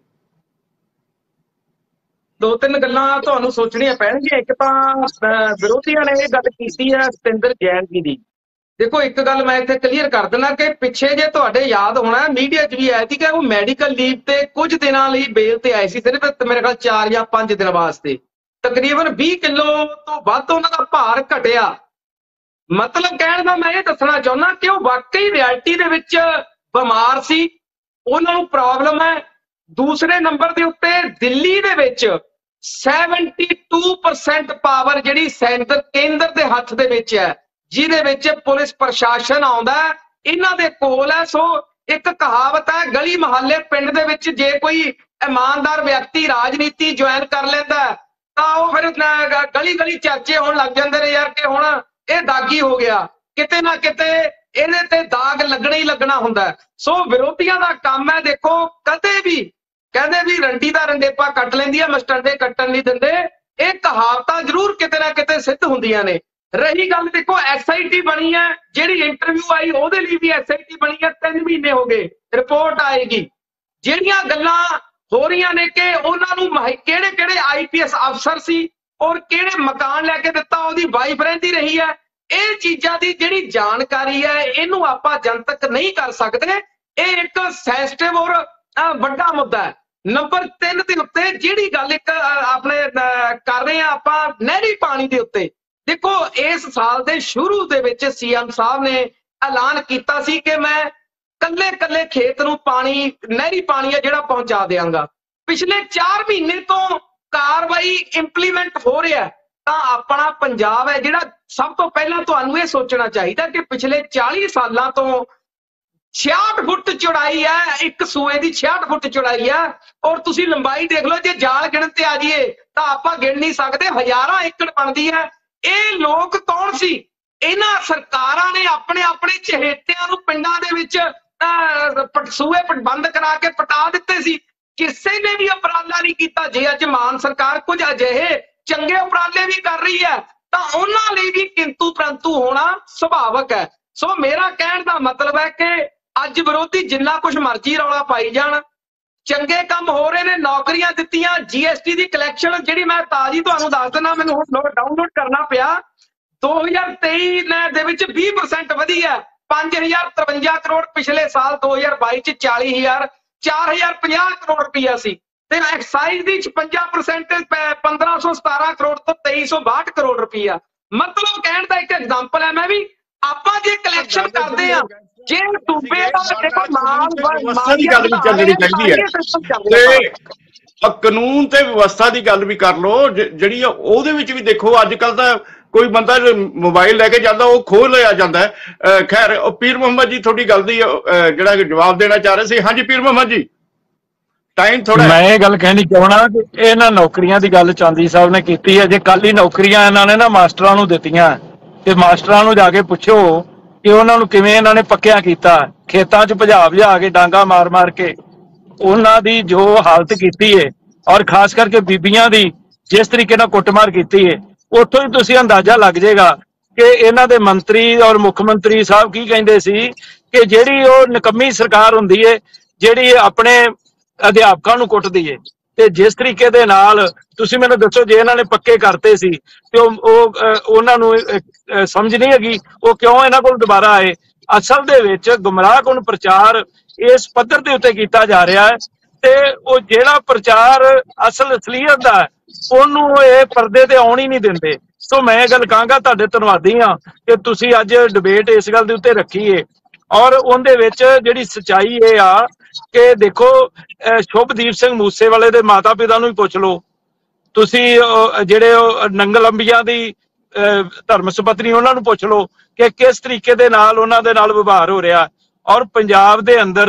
ਦੋ ਤਿੰਨ ਗੱਲਾਂ ਤੁਹਾਨੂੰ ਸੋਚਣੀਆਂ ਪੈਣਗੀਆਂ। ਇੱਕ ਤਾਂ ਵਿਰੋਧੀਆਂ ਨੇ ਇਹ ਗੱਲ ਕੀਤੀ ਹੈ ਸਤਿੰਦਰ ਜੈਨ ਜੀ ਦੀ। ਦੇਖੋ, ਇੱਕ ਗੱਲ ਮੈਂ ਇੱਥੇ ਕਲੀਅਰ ਕਰ ਦਿੰਦਾ ਕਿ ਪਿੱਛੇ ਜੇ ਤੁਹਾਡੇ ਯਾਦ ਹੋਣਾ, ਮੀਡੀਆ 'ਚ ਵੀ ਆਇਆ ਸੀ ਕਿ ਉਹ ਮੈਡੀਕਲ ਲੀਵ ਤੇ ਕੁਝ ਦਿਨਾਂ ਲਈ ਬੇਲ ਤੇ ਆਏ ਸੀ, ਸਿਰਫ ਮੇਰੇ ਖਿਆਲ 4 ਜਾਂ 5 ਦਿਨ ਵਾਸਤੇ। ਤਕਰੀਬਨ 20 ਕਿਲੋ ਤੋਂ ਵੱਧ ਉਹਨਾਂ ਦਾ ਭਾਰ ਘਟਿਆ। ਮਤਲਬ ਕਹਿਣ ਦਾ ਮੈਂ ਇਹ ਦੱਸਣਾ ਚਾਹੁੰਦਾ ਕਿ ਉਹ ਵਾਕਈ ਰਿਐਲਿਟੀ ਦੇ ਵਿੱਚ ਬਿਮਾਰ ਸੀ, ਉਹਨਾਂ ਨੂੰ ਪ੍ਰੋਬਲਮ ਹੈ। ਦੂਸਰੇ ਨੰਬਰ ਦੇ ਉੱਤੇ ਦਿੱਲੀ ਦੇ ਵਿੱਚ 72% ਪਾਵਰ ਜਿਹੜੀ ਕੇਂਦਰ ਦੇ ਹੱਥ ਦੇ ਵਿੱਚ ਹੈ, ਜਿਹਦੇ ਵਿੱਚ ਪੁਲਿਸ ਪ੍ਰਸ਼ਾਸਨ ਆਉਂਦਾ, ਇਹਨਾਂ ਦੇ ਕੋਲ ਹੈ। ਸੋ ਇੱਕ ਕਹਾਵਤ ਹੈ, ਗਲੀ ਮੁਹੱਲੇ ਪਿੰਡ ਦੇ ਵਿੱਚ ਜੇ ਕੋਈ ਇਮਾਨਦਾਰ ਵਿਅਕਤੀ ਰਾਜਨੀਤੀ ਜੁਆਇਨ ਕਰ ਲੈਂਦਾ ਤਾਂ ਉਹ ਫਿਰ ਗਲੀ ਗਲੀ ਚਰਚੇ ਹੋਣ ਲੱਗ ਜਾਂਦੇ ਨੇ ਯਾਰ ਕਿ ਹੁਣ ਇਹ ਦਾਗੀ ਹੋ ਗਿਆ, ਕਿਤੇ ਨਾ ਕਿਤੇ ਇਹਦੇ ਤੇ ਦਾਗ ਲੱਗਣਾ ਹੀ ਲੱਗਣਾ ਹੁੰਦਾ। ਸੋ ਵਿਰੋਧੀਆਂ ਦਾ ਕੰਮ ਹੈ, ਦੇਖੋ ਕਦੇ ਵੀ ਕਹਿੰਦੇ ਵੀ ਰੰਡੀ ਦਾ ਰੰਡੇਪਾ ਕੱਟ ਲੈਂਦੀ ਹੈ, ਮਸਟਰਡੇ ਕੱਟਣ ਨਹੀਂ ਦਿੰਦੇ। ਇਹ ਕਹਾਵਤਾਂ ਜ਼ਰੂਰ ਕਿਤੇ ਨਾ ਕਿਤੇ ਸਿੱਧ ਹੁੰਦੀਆਂ ਨੇ। ਰਹੀ ਗੱਲ ਦੇਖੋ SIT ਬਣੀ ਹੈ, ਜਿਹੜੀ ਇੰਟਰਵਿਊ ਆਈ ਉਹਦੇ ਲਈ ਵੀ SIT ਬਣੀ ਹੈ, 3 ਮਹੀਨੇ ਹੋ ਗਏ, ਰਿਪੋਰਟ ਆਏਗੀ। ਜਿਹੜੀਆਂ ਗੱਲਾਂ ਹੋ ਰਹੀਆਂ ਨੇ ਕਿ ਉਹਨਾਂ ਨੂੰ ਕਿਹੜੇ ਕਿਹੜੇ IPS ਅਫਸਰ ਸੀ ਔਰ ਕਿਹੜੇ ਮਕਾਨ ਲੈ ਕੇ ਦਿੱਤਾ, ਉਹਦੀ ਵਾਈਫ ਰਹਿੰਦੀ ਰਹੀ ਹੈ, ਇਹ ਚੀਜ਼ਾਂ ਦੀ ਜਿਹੜੀ ਜਾਣਕਾਰੀ ਹੈ ਇਹਨੂੰ ਆਪਾਂ ਜਨਤਕ ਨਹੀਂ ਕਰ ਸਕਦੇ। ਇਹ ਇੱਕ ਸੈਂਸਿਟਿਵ ਔਰ ਵੱਡਾ ਮੁੱਦਾ ਹੈ। ਨੰਬਰ 3 ਦੇ ਉੱਤੇ ਜਿਹੜੀ ਗੱਲ ਇੱਕ ਆਪਣੇ ਕਰ ਰਹੇ ਆ ਆਪਾਂ ਨਹਿਰੀ ਪਾਣੀ ਦੇ ਉੱਤੇ, ਦੇਖੋ ਇਸ ਸਾਲ ਦੇ ਸ਼ੁਰੂ ਦੇ ਵਿੱਚ CM ਸਾਹਿਬ ਨੇ ਐਲਾਨ ਕੀਤਾ ਸੀ ਕਿ ਮੈਂ ਕੱਲੇ ਕੱਲੇ ਖੇਤ ਨੂੰ ਪਾਣੀ, ਨਹਿਰੀ ਪਾਣੀ ਹੈ ਜਿਹੜਾ ਪਹੁੰਚਾ ਦਿਆਂਗਾ। ਪਿਛਲੇ 4 ਮਹੀਨੇ ਤੋਂ ਕਾਰਵਾਈ ਇੰਪਲੀਮੈਂਟ ਹੋ ਰਿਹਾ। ਤਾਂ ਆਪਣਾ ਪੰਜਾਬ ਹੈ ਜਿਹੜਾ, ਸਭ ਤੋਂ ਪਹਿਲਾਂ ਤੁਹਾਨੂੰ ਇਹ ਸੋਚਣਾ ਚਾਹੀਦਾ ਕਿ ਪਿਛਲੇ 40 ਸਾਲਾਂ ਤੋਂ 66 ਫੁੱਟ ਚੌੜਾਈ ਹੈ, ਇੱਕ ਸੂਏ ਦੀ 66 ਫੁੱਟ ਚੌੜਾਈ ਹੈ, ਔਰ ਤੁਸੀਂ ਲੰਬਾਈ ਦੇਖ ਲਓ, ਜੇ ਜਾਲ ਗਿਣਨ ਤੇ ਆ ਜਾਈਏ ਤਾਂ ਆਪਾਂ ਗਿਣ ਨਹੀਂ ਸਕਦੇ, ਹਜ਼ਾਰਾਂ ਏਕੜ ਬਣਦੀ ਹੈ। ਇਹ ਲੋਕ ਕੌਣ ਸੀ? ਇਹਨਾਂ ਸਰਕਾਰਾਂ ਨੇ ਆਪਣੇ ਆਪਣੇ ਚਹੇਤਿਆਂ ਨੂੰ ਪਿੰਡਾਂ ਦੇ ਵਿੱਚ ਸੂਏ ਬੰਦ ਕਰਾ ਕੇ ਪਟਾ ਦਿੱਤੇ ਸੀ। ਕਿਸੇ ਨੇ ਵੀ ਉਪਰਾਲਾ ਨਹੀਂ ਕੀਤਾ। ਜੇ ਅੱਜ ਮਾਨ ਸਰਕਾਰ ਕੁਝ ਅਜਿਹੇ ਚੰਗੇ ਉਪਰਾਲੇ ਵੀ ਕਰ ਰਹੀ ਹੈ ਤਾਂ ਉਹਨਾਂ ਲਈ ਵੀ ਕਿੰਤੂ ਪ੍ਰੰਤੂ ਹੋਣਾ ਸੁਭਾਵਕ ਹੈ। ਸੋ ਮੇਰਾ ਕਹਿਣ ਦਾ ਮਤਲਬ ਹੈ ਕਿ ਅੱਜ ਵਿਰੋਧੀ ਜਿੰਨਾ ਕੁਝ ਮਰਜ਼ੀ ਰੌਲਾ ਪਾਈ ਜਾਣ, ਚੰਗੇ ਕੰਮ ਹੋ ਰਹੇ ਨੇ, ਨੌਕਰੀਆਂ ਦਿੱਤੀਆਂ, GST ਦੀ ਕਲੈਕਸ਼ਨ ਜਿਹੜੀ ਮੈਂ ਤਾਜ਼ੀ ਤੁਹਾਨੂੰ ਦੱਸ ਦਿੰਦਾ, ਮੈਨੂੰ ਹੁਣ ਡਾਊਨਲੋਡ ਕਰਨਾ ਪਿਆ, 2023 ਦੇ ਵਿੱਚ 20% ਵਧੀ ਹੈ, 5053 ਕਰੋੜ ਪਿਛਲੇ ਸਾਲ 2022 ਚ 4050 ਕਰੋੜ ਰੁਪਈਆ ਸੀ, ਤੇ ਐਕਸਾਈਜ਼ ਦੀ 56% 1517 ਕਰੋੜ ਤੋਂ 2362 ਕਰੋੜ ਰੁਪਈਆ। ਮਤਲਬ ਕਹਿਣ ਦਾ ਇੱਕ ਐਗਜ਼ਾਮਪਲ ਹੈ। ਮੈਂ ਵੀ ਆਪਾਂ ਜੇ ਕਲੈਕਸ਼ਨ ਕਰਦੇ ਆ, ਜੇ ਸੂਬੇ ਦਾ ਦੇਖੋ ਵਿਵਸਥਾ ਦੀ ਗੱਲ ਵੀ ਚੱਲਣੀ ਚਾਹੀਦੀ ਹੈ, ਤੇ ਕਾਨੂੰਨ ਤੇ ਵਿਵਸਥਾ ਦੀ ਗੱਲ ਵੀ ਕਰ ਲਓ ਜਿਹੜੀ ਉਹਦੇ ਵਿੱਚ ਵੀ ਦੇਖੋ ਅੱਜ ਕੱਲ ਤਾਂ ਕੋਈ ਬੰਦਾ ਮੋਬਾਈਲ ਲੈ ਕੇ ਜਾਂਦਾ ਉਹ ਖੋਹ ਲਿਆ ਜਾਂਦਾ ਹੈ। ਖੈਰ ਪੀਰ ਮੁਹੰਮਦ ਜੀ ਤੁਹਾਡੀ ਗੱਲ ਦੀ ਜਿਹੜਾ ਜਵਾਬ ਦੇਣਾ ਚਾਹ ਰਹੇ ਸੀ। ਹਾਂਜੀ ਪੀਰ ਮੁਹੰਮਦ ਜੀ, ਟਾਈਮ ਥੋੜਾ। ਮੈਂ ਇਹ ਗੱਲ ਕਹਿਣੀ ਚਾਹਣਾ ਕਿ ਇਹਨਾਂ ਨੌਕਰੀਆਂ ਦੀ ਗੱਲ ਚਾਂਦੀ ਸਾਹਿਬ ਨੇ ਕੀਤੀ ਹੈ। ਜੇ ਕੱਲ ਹੀ ਨੌਕਰੀਆਂ ਇਹਨਾਂ ਨੇ ਨਾ ਮਾਸਟਰਾਂ ਨੂੰ ਦਿੱਤੀਆਂ ਤੇ ਮਾਸਟਰਾਂ ਨੂੰ ਜਾ ਕੇ ਪੁੱਛੋ ਕਿ ਉਹਨਾਂ ਨੂੰ ਕਿਵੇਂ ਇਹਨਾਂ ਨੇ ਪੱਕਿਆ ਕੀਤਾ, ਖੇਤਾਂ 'ਚ ਭਜਾ ਕੇ ਡਾਂਗਾ ਮਾਰ ਮਾਰ ਕੇ ਉਹਨਾਂ ਦੀ ਜੋ ਹਾਲਤ ਕੀਤੀ ਹੈ, ਔਰ ਖਾਸ ਕਰਕੇ ਬੀਬੀਆਂ ਦੀ ਜਿਸ ਤਰੀਕੇ ਨਾਲ ਕੁੱਟਮਾਰ ਕੀਤੀ ਹੈ, ਉੱਥੋਂ ਹੀ ਤੁਸੀਂ ਅੰਦਾਜ਼ਾ ਲੱਗ ਜਾਏਗਾ ਕਿ ਇਹਨਾਂ ਦੇ ਮੰਤਰੀ ਔਰ ਮੁੱਖ ਮੰਤਰੀ ਸਾਹਿਬ ਕੀ ਕਹਿੰਦੇ ਸੀ ਕਿ ਜਿਹੜੀ ਉਹ ਨਿਕੰਮੀ ਸਰਕਾਰ ਹੁੰਦੀ ਹੈ ਜਿਹੜੀ ਆਪਣੇ ਅਧਿਆਪਕਾਂ ਨੂੰ ਕੁੱਟਦੀ ਹੈ। ਤੇ ਜਿਸ ਤਰੀਕੇ ਦੇ ਨਾਲ ਤੁਸੀਂ ਮੈਨੂੰ ਦੱਸੋ, ਜੇ ਇਹਨਾਂ ਨੇ ਪੱਕੇ ਕਰਤੇ ਸੀ ਤੇ ਉਹਨਾਂ ਨੂੰ ਸਮਝ ਨਹੀਂ ਹੈਗੀ ਉਹ ਕਿਉਂ ਇਹਨਾਂ ਕੋਲ ਦੁਬਾਰਾ ਆਏ। ਅਸਲ ਦੇ ਵਿੱਚ ਗੁੰਮਰਾਹਕੁਨ ਪ੍ਰਚਾਰ ਇਸ ਪੱਧਰ ਦੇ ਉੱਤੇ ਕੀਤਾ ਜਾ ਰਿਹਾ ਹੈ, ਤੇ ਉਹ ਜਿਹੜਾ ਪ੍ਰਚਾਰ ਅਸਲ ਅਸਲੀਅਤ ਦਾ ਹੈ ਉਹਨੂੰ ਇਹ ਪਰਦੇ ਤੇ ਆਉਣ ਹੀ ਨਹੀਂ ਦਿੰਦੇ। ਸੋ ਮੈਂ ਇਹ ਗੱਲ ਕਹਾਂਗਾ, ਤੁਹਾਡੇ ਧੰਨਵਾਦੀ ਹਾਂ ਕਿ ਤੁਸੀਂ ਅੱਜ ਡਿਬੇਟ ਇਸ ਗੱਲ ਦੇ ਉੱਤੇ ਰੱਖੀ ਹੈ, ਔਰ ਉਹਦੇ ਵਿੱਚ ਜਿਹੜੀ ਸੱਚਾਈ ਇਹ ਆ ਕਿ ਦੇਖੋ ਸ਼ੁਭਦੀਪ ਸਿੰਘ ਮੂਸੇਵਾਲੇ ਦੇ ਮਾਤਾ ਪਿਤਾ ਨੂੰ ਵੀ ਪੁੱਛ ਲਓ ਤੁਸੀਂ, ਜਿਹੜੇ ਉਹ ਨੰਗਲ ਅੰਬੀਆਂ ਦੀ ਧਰਮ ਸੁਪਤਨੀ ਉਹਨਾਂ ਨੂੰ ਪੁੱਛ ਲਓ ਕਿ ਕਿਸ ਤਰੀਕੇ ਦੇ ਨਾਲ ਉਹਨਾਂ ਦੇ ਨਾਲ ਵਿਵਹਾਰ ਹੋ ਰਿਹਾ। ਔਰ ਪੰਜਾਬ ਦੇ ਅੰਦਰ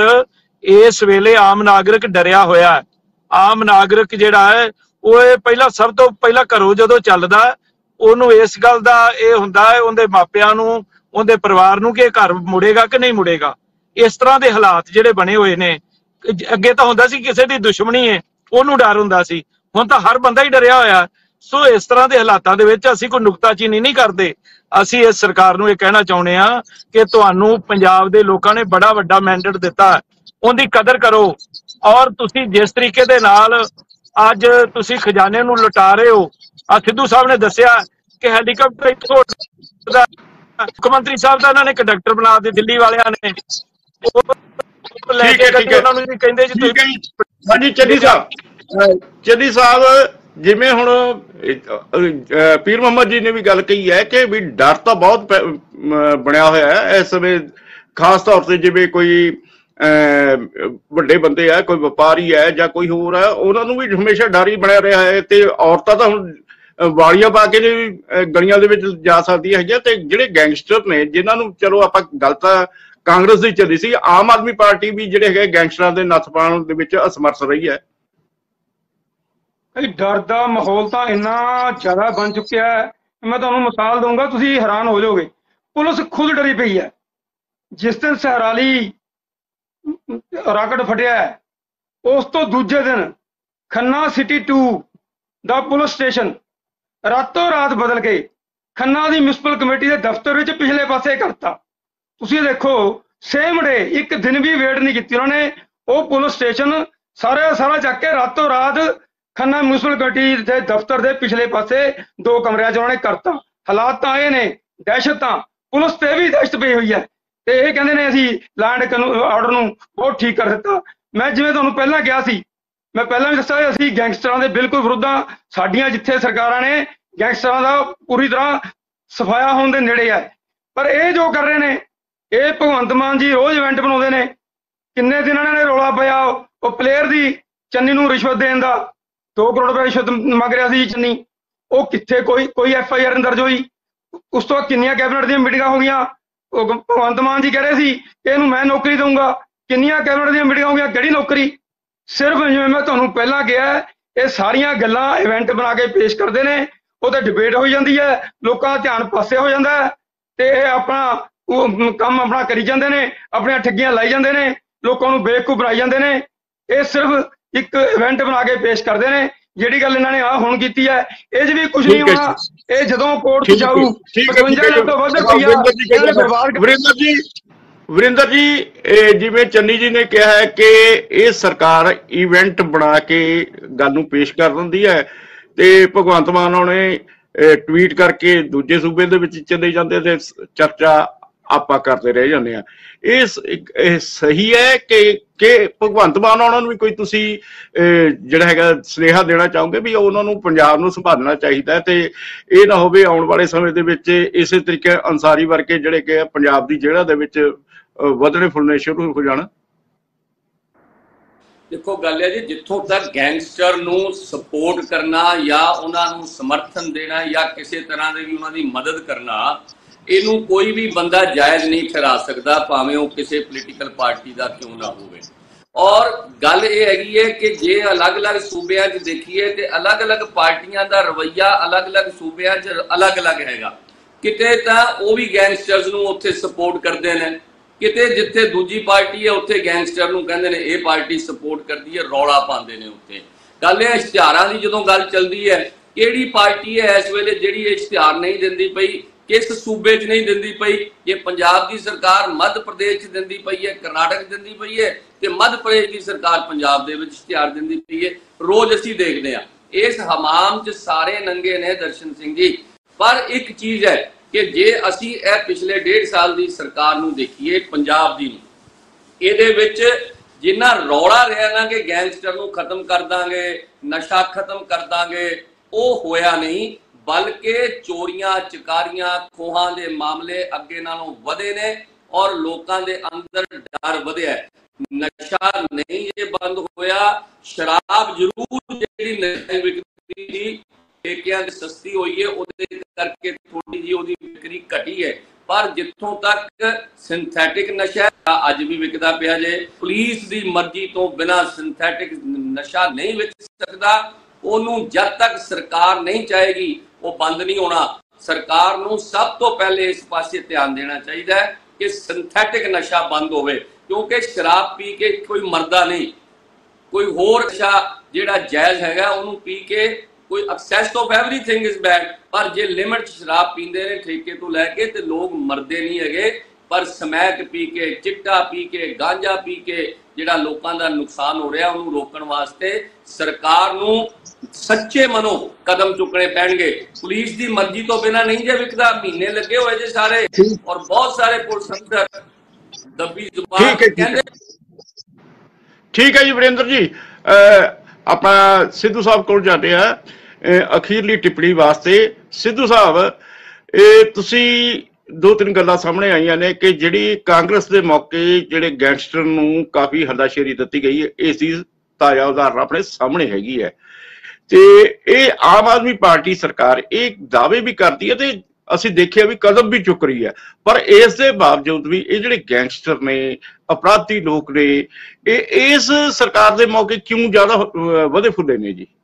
ਇਸ ਵੇਲੇ ਆਮ ਨਾਗਰਿਕ ਡਰਿਆ ਹੋਇਆ ਹੈ। ਆਮ ਨਾਗਰਿਕ ਜਿਹੜਾ ਹੈ ਉਹ ਪਹਿਲਾਂ, ਸਭ ਤੋਂ ਪਹਿਲਾਂ ਘਰੋਂ ਜਦੋਂ ਚੱਲਦਾ ਉਹਨੂੰ ਇਸ ਗੱਲ ਦਾ ਇਹ ਹੁੰਦਾ ਹੈ ਉਹਦੇ ਮਾਪਿਆਂ ਨੂੰ, ਉਹਦੇ ਪਰਿਵਾਰ ਨੂੰ, ਕਿ ਘਰ ਮੁੜੇਗਾ ਕਿ ਨਹੀਂ ਮੁੜੇਗਾ। ਇਸ ਤਰ੍ਹਾਂ ਦੇ ਹਾਲਾਤ ਜਿਹੜੇ ਬਣੇ ਹੋਏ ਨੇ, ਅੱਗੇ ਤਾਂ ਹੁੰਦਾ ਸੀ ਕਿਸੇ ਦੀ ਦੁਸ਼ਮਣੀ ਹੈ ਉਹਨੂੰ ਡਰ ਹੁੰਦਾ ਸੀ, ਹੁਣ ਤਾਂ ਹਰ ਬੰਦਾ ਹੀ ਡਰਿਆ ਹੋਇਆ। ਸੋ ਇਸ ਤਰ੍ਹਾਂ ਦੇ ਹਾਲਾਤਾਂ ਦੇ ਵਿੱਚ ਅਸੀਂ ਕੋਈ ਨੁਕਤਾਚੀਨੀ ਨਹੀਂ ਕਰਦੇ। ਅਸੀਂ ਇਸ ਸਰਕਾਰ ਨੂੰ ਇਹ ਕਹਿਣਾ ਚਾਹੁੰਦੇ ਹਾਂ ਕਿ ਤੁਹਾਨੂੰ ਪੰਜਾਬ ਦੇ ਲੋਕਾਂ ਨੇ ਬੜਾ ਵੱਡਾ ਮੈਂਡੇਟ ਦਿੱਤਾ, ਉਹਦੀ ਕਦਰ ਕਰੋ। ਔਰ ਤੁਸੀਂ ਜਿਸ ਤਰੀਕੇ ਦੇ ਨਾਲ ਅੱਜ ਤੁਸੀਂ ਖਜ਼ਾਨੇ ਨੂੰ ਲੁਟਾ ਰਹੇ ਹੋ, ਸਿੱਧੂ ਸਾਹਿਬ ਨੇ ਦੱਸਿਆ ਕਿ ਹੈਲੀਕਾਪਟਰ ਮੁੱਖ ਮੰਤਰੀ ਸਾਹਿਬ ਦਾ ਇਹਨਾਂ ਨੇ ਕੰਡਕਟਰ ਬਣਾ ਦਿੱਤੇ ਦਿੱਲੀ ਵਾਲਿਆਂ ਨੇ, ਲੈ ਕੇ ਉਹਨਾਂ ਨੂੰ ਵੀ ਕਹਿੰਦੇ ਜੀ ਤੁਸੀਂ। ਹਾਂਜੀ ਚੱਡੀ ਸਾਹਿਬ, ਜਿਵੇਂ ਹੁਣ ਪੀਰ ਮੁਹੰਮਦ ਜੀ ਨੇ ਵੀ ਗੱਲ ਕਹੀ ਹੈ ਕਿ ਵੀ ਡਰ ਤਾਂ ਬਹੁਤ ਬਣਿਆ ਹੋਇਆ ਹੈ ਇਸ ਸਮੇਂ, ਖਾਸ ਤੌਰ ਤੇ ਜਿਵੇਂ ਕੋਈ ਵੱਡੇ ਬੰਦੇ ਆ, ਕੋਈ ਵਪਾਰੀ ਹੈ ਜਾਂ ਕੋਈ ਹੋਰ ਹੈ, ਉਹਨਾਂ ਨੂੰ ਵੀ ਹਮੇਸ਼ਾ ਡਰ ਹੀ ਬਣਿਆ ਰਿਹਾ ਹੈ। ਤੇ ਔਰਤਾਂ ਤਾਂ ਹੁਣ ਵਾਲੀਆਂ ਪਾ ਕੇ ਗਲੀਆਂ ਦੇ ਵਿੱਚ ਜਾ ਸਕਦੀਆਂ ਹੈਗੀਆਂ, ਤੇ ਜਿਹੜੇ ਗੈਂਗਸਟਰ ਨੇ ਜਿਨ੍ਹਾਂ ਨੂੰ, ਚਲੋ ਆਪਾਂ ਗੱਲ ਤਾਂ ਕਾਂਗਰਸ ਦੀ ਚੱਲੀ ਸੀ, ਆਮ ਆਦਮੀ ਪਾਰਟੀ ਵੀ ਜਿਹੜੇ ਹੈਗੇ ਗੈਂਗਸਟਰਾਂ ਦੇ ਨੱਥ ਪਾਉਣ ਦੇ ਵਿੱਚ ਅਸਮਰਥ ਰਹੀ ਹੈ। ਡਰ ਦਾ ਮਾਹੌਲ ਤਾਂ ਇੰਨਾ ਜ਼ਿਆਦਾ ਬਣ ਚੁੱਕਿਆ ਹੈ, ਮੈਂ ਤੁਹਾਨੂੰ ਮਿਸਾਲ ਦਊਂਗਾ, ਤੁਸੀਂ ਹੈਰਾਨ ਹੋ ਜਾਓਗੇ। ਪੁਲਿਸ ਖੁਦ ਡਰੀ ਪਈ ਹੈ। ਜਿਸ ਦਿਨ ਸਹਰਾਲੀ ਰਾਕਟ ਫਟਿਆ ਉਸ ਤੋਂ ਦੂਜੇ ਦਿਨ ਖੰਨਾ ਸਿਟੀ 2 ਦਾ ਪੁਲਿਸ ਸਟੇਸ਼ਨ ਰਾਤੋਂ ਰਾਤ ਬਦਲ ਕੇ ਖੰਨਾ ਦੀ ਮਿਊਨਿਸਪਲ ਕਮੇਟੀ ਦੇ ਦਫ਼ਤਰ ਵਿੱਚ ਪਿਛਲੇ ਪਾਸੇ ਕਰਤਾ। ਤੁਸੀਂ ਦੇਖੋ ਸੇਮ ਡੇ, ਇੱਕ ਦਿਨ ਵੀ ਵੇਟ ਨਹੀਂ ਕੀਤੀ ਉਹਨਾਂ ਨੇ। ਉਹ ਪੁਲਿਸ ਸਟੇਸ਼ਨ ਸਾਰਾ ਚੱਕ ਕੇ ਰਾਤੋਂ ਰਾਤ ਖੰਨਾ ਮਿਊਨਿਸਪਲ ਕਮੇਟੀ ਦੇ ਦਫ਼ਤਰ ਦੇ ਪਿਛਲੇ ਪਾਸੇ 2 ਕਮਰਿਆਂ 'ਚ ਉਹਨਾਂ ਨੇ ਕਰਤਾ। ਹਾਲਾਤ ਤਾਂ ਇਹ ਨੇ, ਦਹਿਸ਼ਤ ਤਾਂ ਪੁਲਿਸ ਤੇ ਵੀ ਦਹਿਸ਼ਤ ਪਈ ਹੋਈ ਹੈ, ਤੇ ਇਹ ਕਹਿੰਦੇ ਨੇ ਅਸੀਂ ਲੈਂਡ ਆਰਡਰ ਨੂੰ ਬਹੁਤ ਠੀਕ ਕਰ ਦਿੱਤਾ। ਮੈਂ ਜਿਵੇਂ ਤੁਹਾਨੂੰ ਪਹਿਲਾਂ ਕਿਹਾ ਸੀ, ਮੈਂ ਪਹਿਲਾਂ ਵੀ ਦੱਸਿਆ ਅਸੀਂ ਗੈਂਗਸਟਰਾਂ ਦੇ ਬਿਲਕੁਲ ਵਿਰੁੱਧ ਹਾਂ। ਸਾਡੀਆਂ ਜਿੱਥੇ ਸਰਕਾਰਾਂ ਨੇ ਗੈਂਗਸਟਰਾਂ ਦਾ ਪੂਰੀ ਤਰ੍ਹਾਂ ਸਫਾਇਆ ਹੋਣ ਦੇ ਨੇੜੇ ਹੈ, ਪਰ ਇਹ ਜੋ ਕਰ ਰਹੇ ਨੇ, ਇਹ ਭਗਵੰਤ ਮਾਨ ਜੀ ਰੋਜ਼ ਇਵੈਂਟ ਬਣਾਉਂਦੇ ਨੇ। ਕਿੰਨੇ ਦਿਨ ਇਹਨਾਂ ਨੇ ਰੌਲਾ ਪਾਇਆ ਉਹ ਪਲੇਅਰ ਦੀ, ਚੰਨੀ ਨੂੰ ਰਿਸ਼ਵਤ ਦੇਣ ਦਾ, 2 ਕਰੋੜ ਰੁਪਏ ਰਿਸ਼ਵਤ ਮੰਗ ਰਿਹਾ ਸੀ ਚੰਨੀ। ਉਹ ਕਿੱਥੇ ਕੋਈ FIR ਨਹੀਂ ਦਰਜ ਹੋਈ। ਉਸ ਤੋਂ ਕਿੰਨੀਆਂ ਕੈਬਨਿਟ ਦੀਆਂ ਮੀਟਿੰਗਾਂ ਹੋ ਗਈਆਂ, ਉਹ ਭਗਵੰਤ ਮਾਨ ਜੀ ਕਹਿ ਰਹੇ ਸੀ ਕਿ ਇਹਨੂੰ ਮੈਂ ਨੌਕਰੀ ਦਊਂਗਾ। ਕਿੰਨੀਆਂ ਕੈਬਨਿਟ ਦੀਆਂ ਮੀਟਿੰਗਾਂ ਹੋ ਗਈਆਂ, ਕਿਹੜੀ ਨੌਕਰੀ? ਸਿਰਫ ਜਿਵੇਂ ਮੈਂ ਤੁਹਾਨੂੰ ਪਹਿਲਾਂ ਕਿਹਾ, ਇਹ ਸਾਰੀਆਂ ਗੱਲਾਂ ਇਵੈਂਟ ਬਣਾ ਕੇ ਪੇਸ਼ ਕਰਦੇ ਨੇ, ਉਹ ਤੇ ਡਿਬੇਟ ਹੋਈ ਜਾਂਦੀ ਹੈ, ਲੋਕਾਂ ਦਾ ਧਿਆਨ ਪਾਸੇ ਹੋ ਜਾਂਦਾ ਹੈ, ਤੇ ਇਹ ਆਪਣਾ ਕੰਮ ਆਪਣਾ ਕਰੀ ਜਾਂਦੇ ਨੇ, ਆਪਣੀਆਂ ਠੱਗੀਆਂ ਲਾਈ ਜਾਂਦੇ ਨੇ, ਲੋਕਾਂ ਨੂੰ ਬੇਵਕੂਫ ਬਣਾਈ ਜਾਂਦੇ ਨੇ। ਇਹ ਸਿਰਫ ਇੱਕ ਇਵੈਂਟ ਬਣਾ ਕੇ ਪੇਸ਼ ਕਰਦੇ ਨੇ। ਜਿਹੜੀ ਗੱਲ ਇਹਨਾਂ ਨੇ ਹੁਣ ਕੀਤੀ ਹੈ, ਇਹ 'ਚ ਵੀ ਕੁਝ ਨਹੀਂ ਹੋਣਾ। ਇਹ ਜਦੋਂ ਕੋਰਟ 'ਚ ਜਾਊ 55 ਲੱਖ ਤੋਂ ਵੱਧ ਰੁਪਈਆ। ਵਰਿੰਦਰ ਜੀ, ਜਿਵੇਂ ਚੰਨੀ ਜੀ ਨੇ ਕਿਹਾ ਹੈ ਕਿ ਇਹ ਸਰਕਾਰ ਇਵੈਂਟ ਬਣਾ ਕੇ ਗੱਲ ਨੂੰ ਪੇਸ਼ ਕਰ ਦਿੰਦੀ ਹੈ, ਤੇ ਭਗਵੰਤ ਮਾਨ ਉਹਨੇ ਟਵੀਟ ਕਰਕੇ ਦੂਜੇ ਸੂਬੇ ਦੇ ਵਿੱਚ ਚਲੇ ਜਾਂਦੇ ਤੇ ਚਰਚਾ ਆਪਾਂ ਕਰਦੇ ਰਹਿ ਜਾਂਦੇ ਆ। ਇਹ ਸਹੀ ਹੈ ਕਿ ਭਗਵੰਤ ਮਾਨ ਉਹਨਾਂ ਨੂੰ ਵੀ ਕੋਈ ਤੁਸੀਂ ਜਿਹੜਾ ਹੈਗਾ ਸੁਨੇਹਾ ਦੇਣਾ ਚਾਹੋਗੇ ਵੀ ਉਹਨਾਂ ਨੂੰ ਪੰਜਾਬ ਨੂੰ ਸੰਭਾਲਣਾ ਚਾਹੀਦਾ, ਤੇ ਇਹ ਨਾ ਹੋਵੇ ਆਉਣ ਵਾਲੇ ਸਮੇਂ ਦੇ ਵਿੱਚ ਇਸੇ ਤਰੀਕੇ ਅੰਸਾਰੀ ਵਰਗੇ ਜਿਹੜੇ ਕਿ ਪੰਜਾਬ ਦੀ ਜੇਲ੍ਹਾਂ ਦੇ ਵਿੱਚ ਵਧਣੇ ਫੁੱਲਣੇ ਸ਼ੁਰੂ ਹੋ ਜਾਣ? ਦੇਖੋ ਗੱਲ ਹੈ ਜੀ, ਜਿੱਥੋਂ ਤੱਕ ਗੈਂਗਸਟਰ ਨੂੰ ਸਪੋਰਟ ਕਰਨਾ ਜਾਂ ਉਹਨਾਂ ਨੂੰ ਸਮਰਥਨ ਦੇਣਾ ਜਾਂ ਕਿਸੇ ਤਰ੍ਹਾਂ ਦੇ ਵੀ ਉਹਨਾਂ ਦੀ ਮਦਦ ਕਰਨਾ, ਇਹਨੂੰ ਕੋਈ ਵੀ ਬੰਦਾ ਜਾਇਜ਼ ਨਹੀਂ ਠਹਿਰਾ ਸਕਦਾ, ਭਾਵੇਂ ਉਹ ਕਿਸੇ ਪੋਲੀਟੀਕਲ ਪਾਰਟੀ ਦਾ ਕਿਉਂ ਨਾ ਹੋਵੇ। ਔਰ ਗੱਲ ਇਹ ਹੈਗੀ ਹੈ ਕਿ ਜੇ ਅਲੱਗ-ਅਲੱਗ ਸੂਬਿਆਂ 'ਚ ਦੇਖੀਏ ਤੇ ਅਲੱਗ-ਅਲੱਗ ਪਾਰਟੀਆਂ ਦਾ ਰਵੱਈਆ ਅਲੱਗ-ਅਲੱਗ ਸੂਬਿਆਂ 'ਚ ਅਲੱਗ-ਅਲੱਗ ਹੈਗਾ। ਕਿਤੇ ਤਾਂ ਉਹ ਵੀ ਗੈਂਗਸਟਰਸ ਨੂੰ ਉੱਥੇ ਸਪੋਰਟ ਕਰਦੇ ਨੇ, ਕਿਤੇ ਜਿੱਥੇ ਦੂਜੀ ਪਾਰਟੀ ਹੈ ਉੱਥੇ ਗੈਂਗਸਟਰ ਨੂੰ ਕਹਿੰਦੇ ਨੇ ਇਹ ਪਾਰਟੀ ਸਪੋਰਟ ਕਰਦੀ ਹੈ, ਰੌਲਾ ਪਾਉਂਦੇ ਨੇ ਉੱਥੇ। ਗੱਲ ਇਹ ਇਸ਼ਤਿਹਾਰਾਂ ਦੀ ਜਦੋਂ ਗੱਲ ਚੱਲਦੀ ਹੈ, ਕਿਹੜੀ ਪਾਰਟੀ ਹੈ ਇਸ ਵੇਲੇ ਜਿਹੜੀ ਇਸ਼ਤਿਹਾਰ ਨਹੀਂ ਦਿੰਦੀ ਪਈ, ਕਿਸ ਸੂਬੇ 'ਚ ਨਹੀਂ ਦਿੰਦੀ ਪਈ? ਇਹ ਪੰਜਾਬ ਦੀ ਸਰਕਾਰ ਮੱਧ ਪ੍ਰਦੇਸ਼ 'ਚ ਦਿੰਦੀ ਪਈ ਹੈ, ਕਰਨਾਟਕ ਦਿੰਦੀ ਪਈ ਹੈ, ਤੇ ਮੱਧ ਪ੍ਰਦੇਸ਼ ਦੀ ਸਰਕਾਰ ਪੰਜਾਬ ਦੇ ਵਿੱਚ ਇਸ਼ਤਿਹਾਰ ਦਿੰਦੀ ਪਈ ਹੈ। ਰੋਜ਼ ਅਸੀਂ ਦੇਖਦੇ ਹਾਂ ਇਸ ਹਮਾਮ 'ਚ ਸਾਰੇ ਨੰਗੇ ਨੇ ਦਰਸ਼ਨ ਸਿੰਘ ਜੀ। ਪਰ ਇੱਕ ਚੀਜ਼ ਹੈ ਕਿ ਜੇ ਅਸੀਂ ਇਹ ਪਿਛਲੇ 1.5 ਸਾਲ ਦੀ ਸਰਕਾਰ ਨੂੰ ਦੇਖੀਏ ਪੰਜਾਬ ਦੀ ਨੂੰ, ਇਹਦੇ ਵਿੱਚ ਜਿੰਨਾ ਰੌਲਾ ਰਿਹਾ ਨਾ ਕਿ ਗੈਂਗਸਟਰ ਨੂੰ ਖਤਮ ਕਰ ਦਾਂਗੇ, ਨਸ਼ਾ ਖਤਮ ਕਰ ਦਾਂਗੇ, ਉਹ ਹੋਇਆ ਨਹੀਂ, ਬਲਕਿ ਚੋਰੀਆਂ ਚਕਾਰੀਆਂ ਖੋਹਾਂ ਦੇ ਮਾਮਲੇ ਅੱਗੇ ਨਾਲੋਂ ਵਧੇ ਨੇ ਔਰ ਲੋਕਾਂ ਦੇ ਅੰਦਰ ਡਰ ਵਧਿਆ। ਨਸ਼ਾ ਨਹੀਂ ਜੇ ਬੰਦ ਹੋਇਆ, ਸ਼ਰਾਬ ਜ਼ਰੂਰ ਜਿਹੜੀ ਨਹੀਂ ਵਿਕਦੀ ਸੀ, ਠੇਕਿਆਂ ਦੀ ਸਸਤੀ ਹੋਈ ਹੈ, ਉਹਦੇ ਕਰਕੇ ਥੋੜੀ ਜਿਹੀ ਉਹਦੀ ਵਿਕਰੀ ਘਟੀ ਹੈ। ਪਰ ਜਿੱਥੋਂ ਤੱਕ ਸਿੰਥੈਟਿਕ ਨਸ਼ਾ ਅੱਜ ਵੀ ਵਿਕਦਾ ਪਿਆ ਜੇ। ਪੁਲਿਸ ਦੀ ਮਰਜ਼ੀ ਤੋਂ ਬਿਨਾਂ ਸਿੰਥੈਟਿਕ ਨਸ਼ਾ ਨਹੀਂ ਵਿਕ ਸਕਦਾ। ਉਹਨੂੰ ਜਦ ਤੱਕ ਸਰਕਾਰ ਨਹੀਂ ਚਾਹੇਗੀ ਉਹ ਬੰਦ ਨਹੀਂ ਹੋਣਾ। ਸਰਕਾਰ ਨੂੰ ਸਭ ਤੋਂ ਪਹਿਲੇ ਇਸ ਪਾਸੇ ਧਿਆਨ ਦੇਣਾ ਚਾਹੀਦਾ ਹੈ ਕਿ ਸਿੰਥੈਟਿਕ ਨਸ਼ਾ ਬੰਦ ਹੋਵੇ, ਕਿਉਂਕਿ ਸ਼ਰਾਬ ਪੀ ਕੇ ਕੋਈ ਮਰਦਾ ਨਹੀਂ। ਕੋਈ ਹੋਰ ਨਸ਼ਾ ਜਿਹੜਾ ਜਾਇਜ਼ ਹੈਗਾ ਉਹਨੂੰ ਪੀ ਕੇ ਕੋਈ excess of everything is bad, ਪਰ ਜੇ ਲਿਮਿਟ ਸ਼ਰਾਬ ਪੀਂਦੇ ਨੇ ਠੇਕੇ ਤੋਂ ਲੈ ਕੇ ਤੇ ਲੋਕ ਮਰਦੇ ਨਹੀਂ ਹੈਗੇ। ਪਰ ਸਮੈਕ ਪੀ ਕੇ, ਚਿੱਟਾ ਪੀ ਕੇ, ਗਾਂਜਾ ਪੀ ਕੇ ਜਿਹੜਾ ਲੋਕਾਂ ਦਾ ਨੁਕਸਾਨ ਹੋ ਰਿਹਾ, ਉਹਨੂੰ ਰੋਕਣ ਵਾਸਤੇ ਸਰਕਾਰ ਨੂੰ ਸੱਚੇ ਮਨੋਂ ਕਦਮ ਚੁੱਕਣੇ ਪੈਣਗੇ। ਪੁਲਿਸ ਦੀ ਮਰਜ਼ੀ ਤੋਂ ਬਿਨਾਂ ਨਹੀਂ ਜੇ ਵਿਕਦਾ। ਮਹੀਨੇ ਲੱਗੇ ਹੋਏ ਜੇ ਸਾਰੇ, ਔਰ ਬਹੁਤ ਸਾਰੇ ਪੁਲਿਸ ਅੰਦਰ ਦੱਬੀ ਜ਼ੁਬਾਨ ਕਹਿੰਦੇ। ਠੀਕ ਹੈ ਜੀ ਵਰਿੰਦਰ ਜੀ, ਆਪਾਂ ਸਿੱਧੂ ਸਾਹਿਬ ਕੋਲ ਜਾਂਦੇ ਆ ਅਖੀਰਲੀ ਟਿੱਪਣੀ ਵਾਸਤੇ। ਸਿੱਧੂ ਸਾਹਿਬ, ਇਹ ਤੁਸੀਂ 2-3 ਗੱਲਾਂ ਸਾਹਮਣੇ ਆਈਆਂ ਨੇ ਕਿ ਜਿਹੜੀ ਕਾਂਗਰਸ ਦੇ ਮੌਕੇ ਜਿਹੜੇ ਗੈਂਗਸਟਰ ਨੂੰ ਕਾਫੀ ਹੱਲਾਸ਼ੇਰੀ ਦਿੱਤੀ ਗਈ ਹੈ, ਇਸ ਦੀ ਤਾਜ਼ਾ ਉਦਾਹਰਨ ਆਪਣੇ ਸਾਹਮਣੇ ਹੈਗੀ ਹੈ। ਤੇ ਇਹ ਆਮ ਆਦਮੀ ਪਾਰਟੀ ਸਰਕਾਰ ਇਹ ਦਾਅਵੇ ਵੀ ਕਰਦੀ ਹੈ ਤੇ ਅਸੀਂ ਦੇਖਿਆ ਵੀ ਕਦਮ ਵੀ ਚੁੱਕ ਰਹੀ ਹੈ, ਪਰ ਇਸ ਦੇ ਬਾਵਜੂਦ ਵੀ ਇਹ ਜਿਹੜੇ ਗੈਂਗਸਟਰ ਨੇ, ਅਪਰਾਧੀ ਲੋਕ ਨੇ, ਇਹ ਇਸ ਸਰਕਾਰ ਦੇ ਮੌਕੇ ਕਿਉਂ ਜ਼ਿਆਦਾ ਵਧੇ ਫੁੱਲੇ ਨੇ ਜੀ?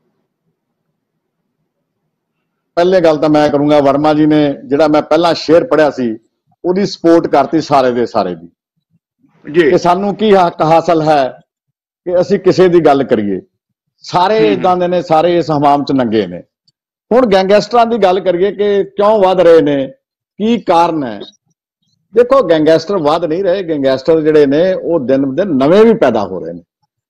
ਪਹਿਲੇ ਗੱਲ ਤਾਂ ਮੈਂ ਕਰੂੰਗਾ, ਵਰਮਾ ਜੀ ਨੇ ਜਿਹੜਾ ਮੈਂ ਪਹਿਲਾਂ ਸ਼ੇਅਰ ਪੜਿਆ ਸੀ ਉਹਦੀ ਸਪੋਰਟ ਕਰਤੀ ਸਾਰੇ ਦੇ ਸਾਰੇ ਦੀ ਜੀ, ਕਿ ਸਾਨੂੰ ਕੀ ਹੱਕ ਹਾਸਲ ਹੈ ਕਿ ਅਸੀਂ ਕਿਸੇ ਦੀ ਗੱਲ ਕਰੀਏ। ਸਾਰੇ ਇਦਾਂ ਦੇ ਨੇ, ਸਾਰੇ ਇਸ ਹਮਾਮ ਚ ਨੰਗੇ ਨੇ। ਹੁਣ ਗੈਂਗਸਟਰਾਂ ਦੀ ਗੱਲ ਕਰੀਏ ਕਿ ਕਿਉਂ ਵੱਧ ਰਹੇ ਨੇ, ਕੀ ਕਾਰਨ ਹੈ। ਦੇਖੋ ਗੈਂਗਸਟਰ ਵੱਧ ਨਹੀਂ ਰਹੇ, ਗੈਂਗਸਟਰ ਜਿਹੜੇ ਨੇ ਉਹ ਦਿਨ ਬ ਦਿਨ ਨਵੇਂ ਵੀ ਪੈਦਾ ਹੋ ਰਹੇ ਨੇ।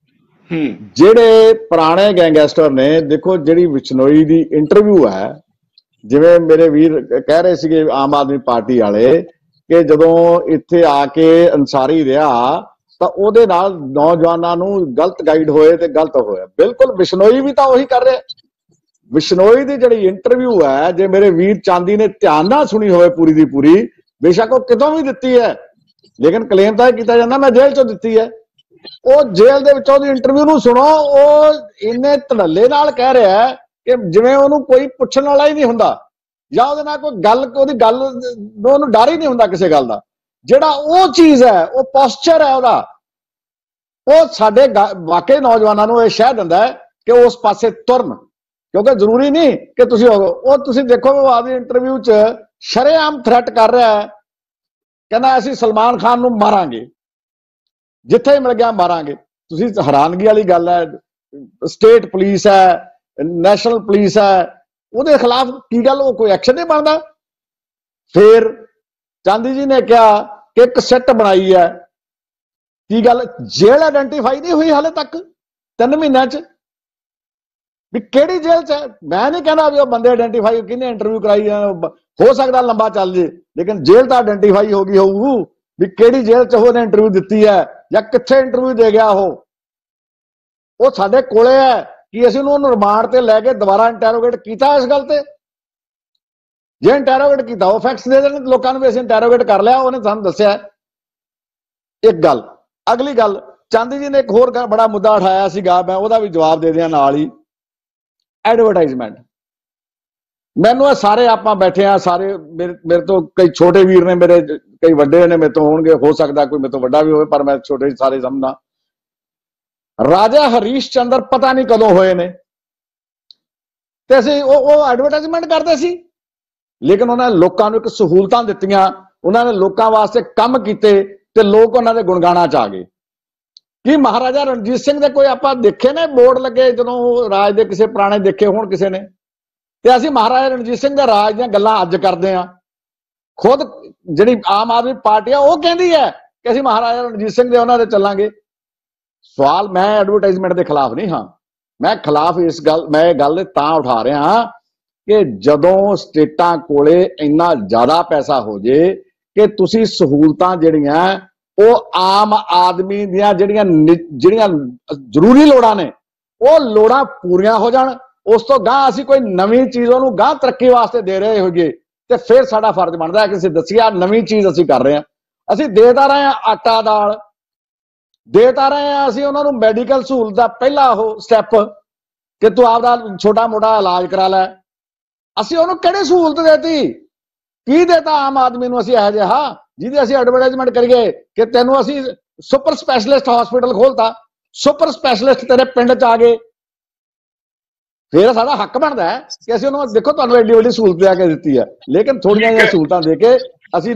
ਜਿਹੜੇ ਪੁਰਾਣੇ ਗੈਂਗਸਟਰ ਨੇ, ਦੇਖੋ ਜਿਹੜੀ ਵਿਸ਼ਨੋਈ ਦੀ ਇੰਟਰਵਿਊ ਹੈ, ਜਿਵੇਂ ਮੇਰੇ ਵੀਰ ਕਹਿ ਰਹੇ ਸੀਗੇ ਆਮ ਆਦਮੀ ਪਾਰਟੀ ਵਾਲੇ ਕਿ ਜਦੋਂ ਇੱਥੇ ਆ ਕੇ ਅੰਸਾਰੀ ਰਿਹਾ ਤਾਂ ਉਹਦੇ ਨਾਲ ਨੌਜਵਾਨਾਂ ਨੂੰ ਗਲਤ ਗਾਈਡ ਹੋਏ ਤੇ ਗਲਤ ਹੋਇਆ। ਬਿਲਕੁਲ ਬਿਸ਼ਨੋਈ ਵੀ ਤਾਂ ਉਹੀ ਕਰ ਰਿਹਾ। ਬਿਸ਼ਨੋਈ ਦੀ ਜਿਹੜੀ ਇੰਟਰਵਿਊ ਹੈ, ਜੇ ਮੇਰੇ ਵੀਰ ਚਾਂਦੀ ਨੇ ਧਿਆਨ ਨਾਲ ਸੁਣੀ ਹੋਵੇ ਪੂਰੀ ਦੀ ਪੂਰੀ, ਬੇਸ਼ੱਕ ਉਹ ਕਿਤੋਂ ਵੀ ਦਿੱਤੀ ਹੈ, ਲੇਕਿਨ ਕਲੇਮ ਤਾਂ ਇਹ ਕੀਤਾ ਜਾਂਦਾ ਮੈਂ ਜੇਲ੍ਹ ਚੋਂ ਦਿੱਤੀ ਹੈ। ਉਹ ਜੇਲ੍ਹ ਦੇ ਵਿੱਚੋਂ ਦੀ ਇੰਟਰਵਿਊ ਨੂੰ ਸੁਣੋ, ਉਹ ਇੰਨੇ ਧੜੱਲੇ ਨਾਲ ਕਹਿ ਰਿਹਾ ਕਿ ਜਿਵੇਂ ਉਹਨੂੰ ਕੋਈ ਪੁੱਛਣ ਵਾਲਾ ਹੀ ਨਹੀਂ ਹੁੰਦਾ, ਜਾਂ ਉਹਦੇ ਨਾਲ ਕੋਈ ਗੱਲ, ਉਹਦੀ ਗੱਲ ਉਹਨੂੰ ਡਰ ਹੀ ਨਹੀਂ ਹੁੰਦਾ ਕਿਸੇ ਗੱਲ ਦਾ। ਜਿਹੜਾ ਉਹ ਚੀਜ਼ ਹੈ, ਉਹ ਪੋਸਚਰ ਹੈ ਉਹਦਾ, ਉਹ ਸਾਡੇ ਵਾਕਈ ਨੌਜਵਾਨਾਂ ਨੂੰ ਇਹ ਸ਼ਹਿ ਦਿੰਦਾ ਹੈ ਕਿ ਉਸ ਪਾਸੇ ਤੁਰਨ। ਕਿਉਂਕਿ ਜ਼ਰੂਰੀ ਨਹੀਂ ਕਿ ਤੁਸੀਂ ਉਹ ਤੁਸੀਂ ਦੇਖੋ ਉਹ ਆਪਣੀ ਇੰਟਰਵਿਊ 'ਚ ਸ਼ਰੇਆਮ ਥ੍ਰੈਟ ਕਰ ਰਿਹਾ ਹੈ, ਕਹਿੰਦਾ ਅਸੀਂ ਸਲਮਾਨ ਖਾਨ ਨੂੰ ਮਾਰਾਂਗੇ, ਜਿੱਥੇ ਮਿਲ ਗਿਆ ਮਾਰਾਂਗੇ। ਤੁਸੀਂ ਹੈਰਾਨਗੀ ਵਾਲੀ ਗੱਲ ਹੈ, ਸਟੇਟ ਪੁਲਿਸ ਹੈ, ਨੈਸ਼ਨਲ ਪੁਲਿਸ ਹੈ, ਉਹਦੇ ਖਿਲਾਫ ਕੀ ਗੱਲ, ਉਹ ਕੋਈ ਐਕਸ਼ਨ ਨਹੀਂ ਬਣਦਾ। ਫਿਰ ਚਾਂਦੀ ਜੀ ਨੇ ਕਿਹਾ ਕਿ ਇੱਕ ਸੈੱਟ ਬਣਾਈ ਹੈ, ਕੀ ਗੱਲ ਜੇਲ੍ਹ ਆਇਡੈਂਟੀਫਾਈ ਨਹੀਂ ਹੋਈ ਹਾਲੇ ਤੱਕ 3 ਮਹੀਨਿਆਂ 'ਚ ਵੀ ਕਿਹੜੀ ਜੇਲ੍ਹ 'ਚ ਹੈ। ਮੈਂ ਨਹੀਂ ਕਹਿੰਦਾ ਵੀ ਉਹ ਬੰਦੇ ਆਇਡੈਂਟੀਫਾਈ ਕਿਹਨੇ ਇੰਟਰਵਿਊ ਕਰਾਈ, ਹੋ ਸਕਦਾ ਲੰਬਾ ਚੱਲ ਜੇ, ਲੇਕਿਨ ਜੇਲ੍ਹ ਤਾਂ ਆਇਡੈਂਟੀਫਾਈ ਹੋ ਗਈ ਹੋਊ ਵੀ ਕਿਹੜੀ ਜੇਲ੍ਹ 'ਚ ਉਹਨੇ ਇੰਟਰਵਿਊ ਦਿੱਤੀ ਹੈ ਜਾਂ ਕਿੱਥੇ ਇੰਟਰਵਿਊ ਦੇ ਗਿਆ। ਉਹ ਸਾਡੇ ਕੋਲੇ ਹੈ ਕਿ ਅਸੀਂ ਉਹਨੂੰ ਰਿਮਾਂਡ ਤੇ ਲੈ ਕੇ ਦੁਬਾਰਾ ਇੰਟੈਰੋਗੇਟ ਕੀਤਾ ਇਸ ਗੱਲ ਤੇ। ਜੇ ਇੰਟੈਰੋਗੇਟ ਕੀਤਾ ਉਹ ਫੈਕਟਸ ਦੇ ਦੇਣ ਲੋਕਾਂ ਨੂੰ ਵੀ ਅਸੀਂ ਇੰਟੈਰੋਗੇਟ ਕਰ ਲਿਆ, ਉਹਨੇ ਸਾਨੂੰ ਦੱਸਿਆ ਇੱਕ ਗੱਲ। ਅਗਲੀ ਗੱਲ, ਚਾਂਦੀ ਜੀ ਨੇ ਇੱਕ ਹੋਰ ਬੜਾ ਮੁੱਦਾ ਉਠਾਇਆ ਸੀਗਾ, ਮੈਂ ਉਹਦਾ ਵੀ ਜਵਾਬ ਦੇ ਦਿਆਂ ਨਾਲ ਹੀ। ਐਡਵਰਟਾਈਜ਼ਮੈਂਟ। ਮੈਨੂੰ ਇਹ ਸਾਰੇ ਆਪਾਂ ਬੈਠੇ ਆ, ਸਾਰੇ ਮੇਰੇ ਤੋਂ ਕਈ ਛੋਟੇ ਵੀਰ ਨੇ, ਮੇਰੇ ਕਈ ਵੱਡੇ ਨੇ, ਮੇਰੇ ਤੋਂ ਹੋਣਗੇ, ਹੋ ਸਕਦਾ ਕੋਈ ਮੇਰੇ ਤੋਂ ਵੱਡਾ ਵੀ ਹੋਵੇ, ਪਰ ਮੈਂ ਛੋਟੇ ਸਾਰੇ ਸਮਝਦਾ। ਰਾਜਾ ਹਰੀਸ਼ ਚੰਦਰ ਪਤਾ ਨਹੀਂ ਕਦੋਂ ਹੋਏ ਨੇ, ਤੇ ਅਸੀਂ ਉਹ ਐਡਵਰਟਾਈਜ਼ਮੈਂਟ ਕਰਦੇ ਸੀ, ਲੇਕਿਨ ਉਹਨਾਂ ਨੇ ਲੋਕਾਂ ਨੂੰ ਇੱਕ ਸਹੂਲਤਾਂ ਦਿੱਤੀਆਂ, ਉਹਨਾਂ ਨੇ ਲੋਕਾਂ ਵਾਸਤੇ ਕੰਮ ਕੀਤੇ ਤੇ ਲੋਕ ਉਹਨਾਂ ਦੇ ਗੁਣਗਾਣਾ 'ਚ ਆ ਗਏ। ਕੀ ਮਹਾਰਾਜਾ ਰਣਜੀਤ ਸਿੰਘ ਦੇ ਕੋਈ ਆਪਾਂ ਦੇਖੇ ਨੇ ਬੋਰਡ ਲੱਗੇ ਜਦੋਂ ਰਾਜ ਦੇ, ਕਿਸੇ ਪੁਰਾਣੇ ਦੇਖੇ ਹੋਣ ਕਿਸੇ ਨੇ? ਤੇ ਅਸੀਂ ਮਹਾਰਾਜਾ ਰਣਜੀਤ ਸਿੰਘ ਦੇ ਰਾਜ ਦੀਆਂ ਗੱਲਾਂ ਅੱਜ ਕਰਦੇ ਆ। ਖੁਦ ਜਿਹੜੀ ਆਮ ਆਦਮੀ ਪਾਰਟੀ ਆ ਉਹ ਕਹਿੰਦੀ ਹੈ ਕਿ ਅਸੀਂ ਮਹਾਰਾਜਾ ਰਣਜੀਤ ਸਿੰਘ ਦੇ ਉਹਨਾਂ ਦੇ ਚੱਲਾਂਗੇ। ਸਵਾਲ, ਮੈਂ ਐਡਵਰਟਾਈਜ਼ਮੈਂਟ ਦੇ ਖਿਲਾਫ ਨਹੀਂ ਹਾਂ, ਮੈਂ ਖਿਲਾਫ ਇਸ ਗੱਲ, ਮੈਂ ਇਹ ਗੱਲ ਤਾਂ ਉਠਾ ਰਿਹਾ ਹਾਂ ਕਿ ਜਦੋਂ ਸਟੇਟਾਂ ਕੋਲੇ ਇੰਨਾ ਜ਼ਿਆਦਾ ਪੈਸਾ ਹੋ ਜੇ ਕਿ ਤੁਸੀਂ ਸਹੂਲਤਾਂ ਜਿਹੜੀਆਂ ਉਹ ਆਮ ਆਦਮੀ ਦੀਆਂ ਜਿਹੜੀਆਂ ਜ਼ਰੂਰੀ ਲੋੜਾਂ ਨੇ ਉਹ ਲੋੜਾਂ ਪੂਰੀਆਂ ਹੋ ਜਾਣ, ਉਸ ਤੋਂ ਗਾਂ ਅਸੀਂ ਕੋਈ ਨਵੀਂ ਚੀਜ਼ ਉਹਨੂੰ ਗਾਂ ਤਰੱਕੀ ਵਾਸਤੇ ਦੇ ਰਹੇ ਹੋਈਏ, ਤੇ ਫਿਰ ਸਾਡਾ ਫਰਜ਼ ਬਣਦਾ ਹੈ ਕਿ ਅਸੀਂ ਦੱਸੀਏ ਨਵੀਂ ਚੀਜ਼ ਅਸੀਂ ਕਰ ਰਹੇ ਹਾਂ। ਅਸੀਂ ਦੇਤਾ ਰਹੇ ਹਾਂ ਆਟਾ ਦਾਲ, ਦੇਤਾ ਰਹੇ ਹਾਂ ਅਸੀਂ ਉਹਨਾਂ ਨੂੰ ਮੈਡੀਕਲ ਸਹੂਲਤ ਦਾ ਪਹਿਲਾ ਉਹ ਸਟੈਪ ਕਿ ਤੂੰ ਆਪਦਾ ਛੋਟਾ ਮੋਟਾ ਇਲਾਜ ਕਰਾ ਲੈ। ਅਸੀਂ ਉਹਨੂੰ ਕਿਹੜੀ ਸਹੂਲਤ ਦੇਤੀ, ਕੀ ਦੇਤਾ ਆਮ ਆਦਮੀ ਨੂੰ ਅਸੀਂ ਇਹੋ ਜਿਹਾ ਜਿਹਦੀ ਅਸੀਂ ਐਡਵਰਟਾਈਜ਼ਮੈਂਟ ਕਰੀਏ ਕਿ ਤੈਨੂੰ ਅਸੀਂ ਸੁਪਰ ਸਪੈਸ਼ਲਿਸਟ ਹਸਪੀਟਲ ਖੋਲਤਾ, ਸੁਪਰ ਸਪੈਸ਼ਲਿਸਟ ਤੇਰੇ ਪਿੰਡ 'ਚ ਆ ਗਏ। ਫਿਰ ਸਾਡਾ ਹੱਕ ਬਣਦਾ ਹੈ ਕਿ ਅਸੀਂ ਉਹਨੂੰ ਦੇਖੋ ਤੁਹਾਨੂੰ ਐਡੀ ਵੱਡੀ ਸਹੂਲਤ ਲਿਆ ਕੇ ਦਿੱਤੀ ਹੈ, ਲੇਕਿਨ ਥੋੜੀਆਂ ਜਿਹੀਆਂ ਸਹੂਲਤਾਂ ਦੇ ਕੇ ਅਸੀਂ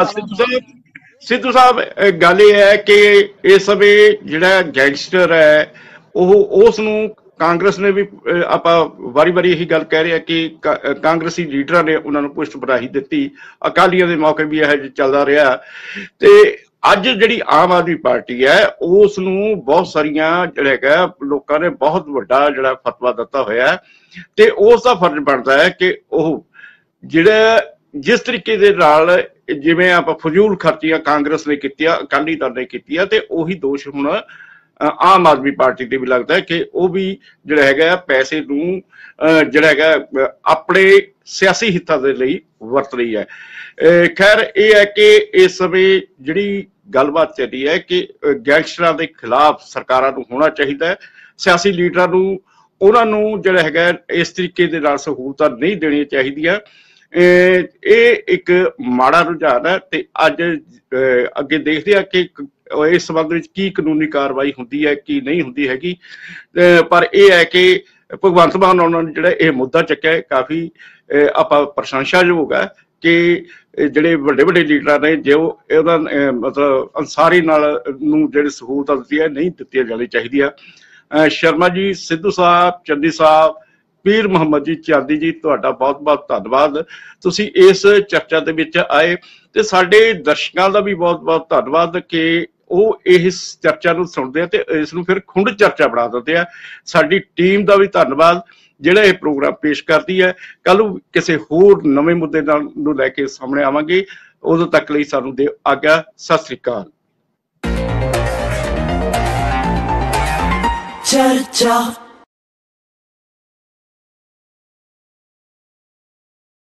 ਸਿੱਧੂ ਸਾਹਿਬ ਗੱਲ ਇਹ ਹੈ ਕਿ ਇਸ ਸਮੇਂ ਜਿਹੜਾ ਗੈਂਗਸਟਰ ਹੈ ਉਹ ਉਸ ਨੂੰ ਕਾਂਗਰਸ ਨੇ ਵੀ, ਆਪਾਂ ਵਾਰੀ ਇਹੀ ਗੱਲ ਕਹਿ ਰਹੇ ਆ ਕਿ ਕਾਂਗਰਸੀ ਲੀਡਰਾਂ ਨੇ ਉਹਨਾਂ ਨੂੰ ਪੁਸ਼ਟ ਬਰਾਹੀ ਦਿੱਤੀ, ਅਕਾਲੀਆਂ ਦੇ ਮੌਕੇ ਵੀ ਇਹ ਚੱਲਦਾ ਰਿਹਾ। ਤੇ ਅੱਜ ਜਿਹੜੀ ਆਮ ਆਦਮੀ ਪਾਰਟੀ ਹੈ ਉਸ ਨੂੰ ਬਹੁਤ ਸਾਰੀਆਂ ਜਿਹੜਾ ਹੈਗਾ ਲੋਕਾਂ ਨੇ ਬਹੁਤ ਵੱਡਾ ਜਿਹੜਾ ਫਤਵਾ ਦਿੱਤਾ ਹੋਇਆ ਤੇ ਉਸ ਦਾ ਫਰਜ਼ ਬਣਦਾ ਹੈ ਕਿ ਉਹ ਜਿਹੜਾ ਜਿਸ ਤਰੀਕੇ ਦੇ ਨਾਲ ਜਿਵੇਂ ਆਪਾਂ ਫਜ਼ੂਲ ਖਰਚੀਆਂ ਕਾਂਗਰਸ ਨੇ ਕੀਤੀਆਂ, ਅਕਾਲੀ ਦਲ ਨੇ ਕੀਤੀਆਂ, ਤੇ ਉਹੀ ਦੋਸ਼ ਹੁਣ ਆਮ ਆਦਮੀ ਪਾਰਟੀ ਤੇ ਵੀ ਲੱਗਦਾ ਹੈ ਕਿ ਉਹ ਵੀ ਜਿਹੜਾ ਹੈਗਾ ਪੈਸੇ ਨੂੰ ਜਿਹੜਾ ਹੈਗਾ ਆਪਣੇ ਸਿਆਸੀ ਹਿੱਤਾਂ ਦੇ ਲਈ ਵਰਤ ਰਹੀ ਹੈ। ਖੈਰ ਇਹ ਹੈ ਕਿ ਇਸ ਸਮੇਂ ਜਿਹੜੀ ਗੱਲਬਾਤ ਚੱਲੀ ਹੈ ਕਿ ਗੈਂਗਸਟਰਾਂ ਦੇ ਖਿਲਾਫ ਸਰਕਾਰਾਂ ਨੂੰ ਹੋਣਾ ਚਾਹੀਦਾ ਹੈ, ਸਿਆਸੀ ਲੀਡਰਾਂ ਨੂੰ ਉਹਨਾਂ ਨੂੰ ਜਿਹੜਾ ਹੈਗਾ ਇਸ ਤਰੀਕੇ ਦੇ ਨਾਲ ਸਹੂਲਤਾਂ ਨਹੀਂ ਦੇਣੀਆਂ ਚਾਹੀਦੀਆਂ। ਇਹ ਇੱਕ ਮਾੜਾ ਰੁਝਾਨ ਹੈ ਤੇ ਅੱਜ ਅੱਗੇ ਦੇਖਦੇ ਆ ਕਿ ਇਸ ਸੰਬੰਧ ਵਿੱਚ ਕੀ ਕਾਨੂੰਨੀ ਕਾਰਵਾਈ ਹੁੰਦੀ ਹੈ ਕੀ ਨਹੀਂ ਹੁੰਦੀ ਹੈਗੀ। ਪਰ ਇਹ ਹੈ ਕਿ ਭਗਵੰਤ ਮਾਨ ਉਹਨਾਂ ਨੇ ਜਿਹੜਾ ਇਹ ਮੁੱਦਾ ਚੱਕਿਆ ਹੈ ਕਾਫੀ ਆਪਾਂ ਪ੍ਰਸ਼ੰਸਾਯੋਗ ਹੈ ਕਿ ਜਿਹੜੇ ਵੱਡੇ ਲੀਡਰਾਂ ਨੇ ਜੋ ਉਹਦਾ ਮਤਲਬ ਅੰਸਾਰੀ ਨਾਲ ਨੂੰ ਜਿਹੜੀ ਸਹੂਲਤਾਂ ਦਿੱਤੀਆਂ ਨਹੀਂ ਦਿੱਤੀਆਂ ਜਾਣੀ ਚਾਹੀਦੀਆਂ। ਸ਼ਰਮਾ ਜੀ, ਸਿੱਧੂ ਸਾਹਿਬ, ਚੰਦੀ ਸਾਹਿਬ, ਪੀਰ ਮੁਹੰਮਦ ਜੀ ਚਾਂਦੀ ਜੀ, ਤੁਹਾਡਾ ਬਹੁਤ ਬਹੁਤ ਧੰਨਵਾਦ। ਤੁਸੀਂ ਇਸ ਚਰਚਾ ਦੇ ਵਿੱਚ ਆਏ ਤੇ ਸਾਡੇ ਦਰਸ਼ਕਾਂ ਦਾ ਵੀ ਬਹੁਤ ਬਹੁਤ ਧੰਨਵਾਦ ਕਿ ਉਹ ਇਸ ਚਰਚਾ ਨੂੰ ਸੁਣਦੇ ਆ ਤੇ ਇਸ ਨੂੰ ਫਿਰ ਖੁੰਡ ਚਰਚਾ ਬਣਾ ਦਿੰਦੇ ਆ। ਸਾਡੀ ਟੀਮ ਦਾ ਵੀ ਧੰਨਵਾਦ ਜਿਹੜਾ ਇਹ ਪ੍ਰੋਗਰਾਮ ਪੇਸ਼ ਕਰਦੀ ਹੈ। ਕੱਲ ਨੂੰ ਕਿਸੇ ਹੋਰ ਨਵੇਂ ਮੁੱਦੇ ਨੂੰ ਲੈ ਕੇ ਸਾਹਮਣੇ ਆਵਾਂਗੇ। ਉਦੋਂ ਤੱਕ ਲਈ ਸਾਨੂੰ ਦਿਓ ਆਗਿਆ। ਸਤਿ ਸ੍ਰੀ ਅਕਾਲ। ਚਰਚਾ।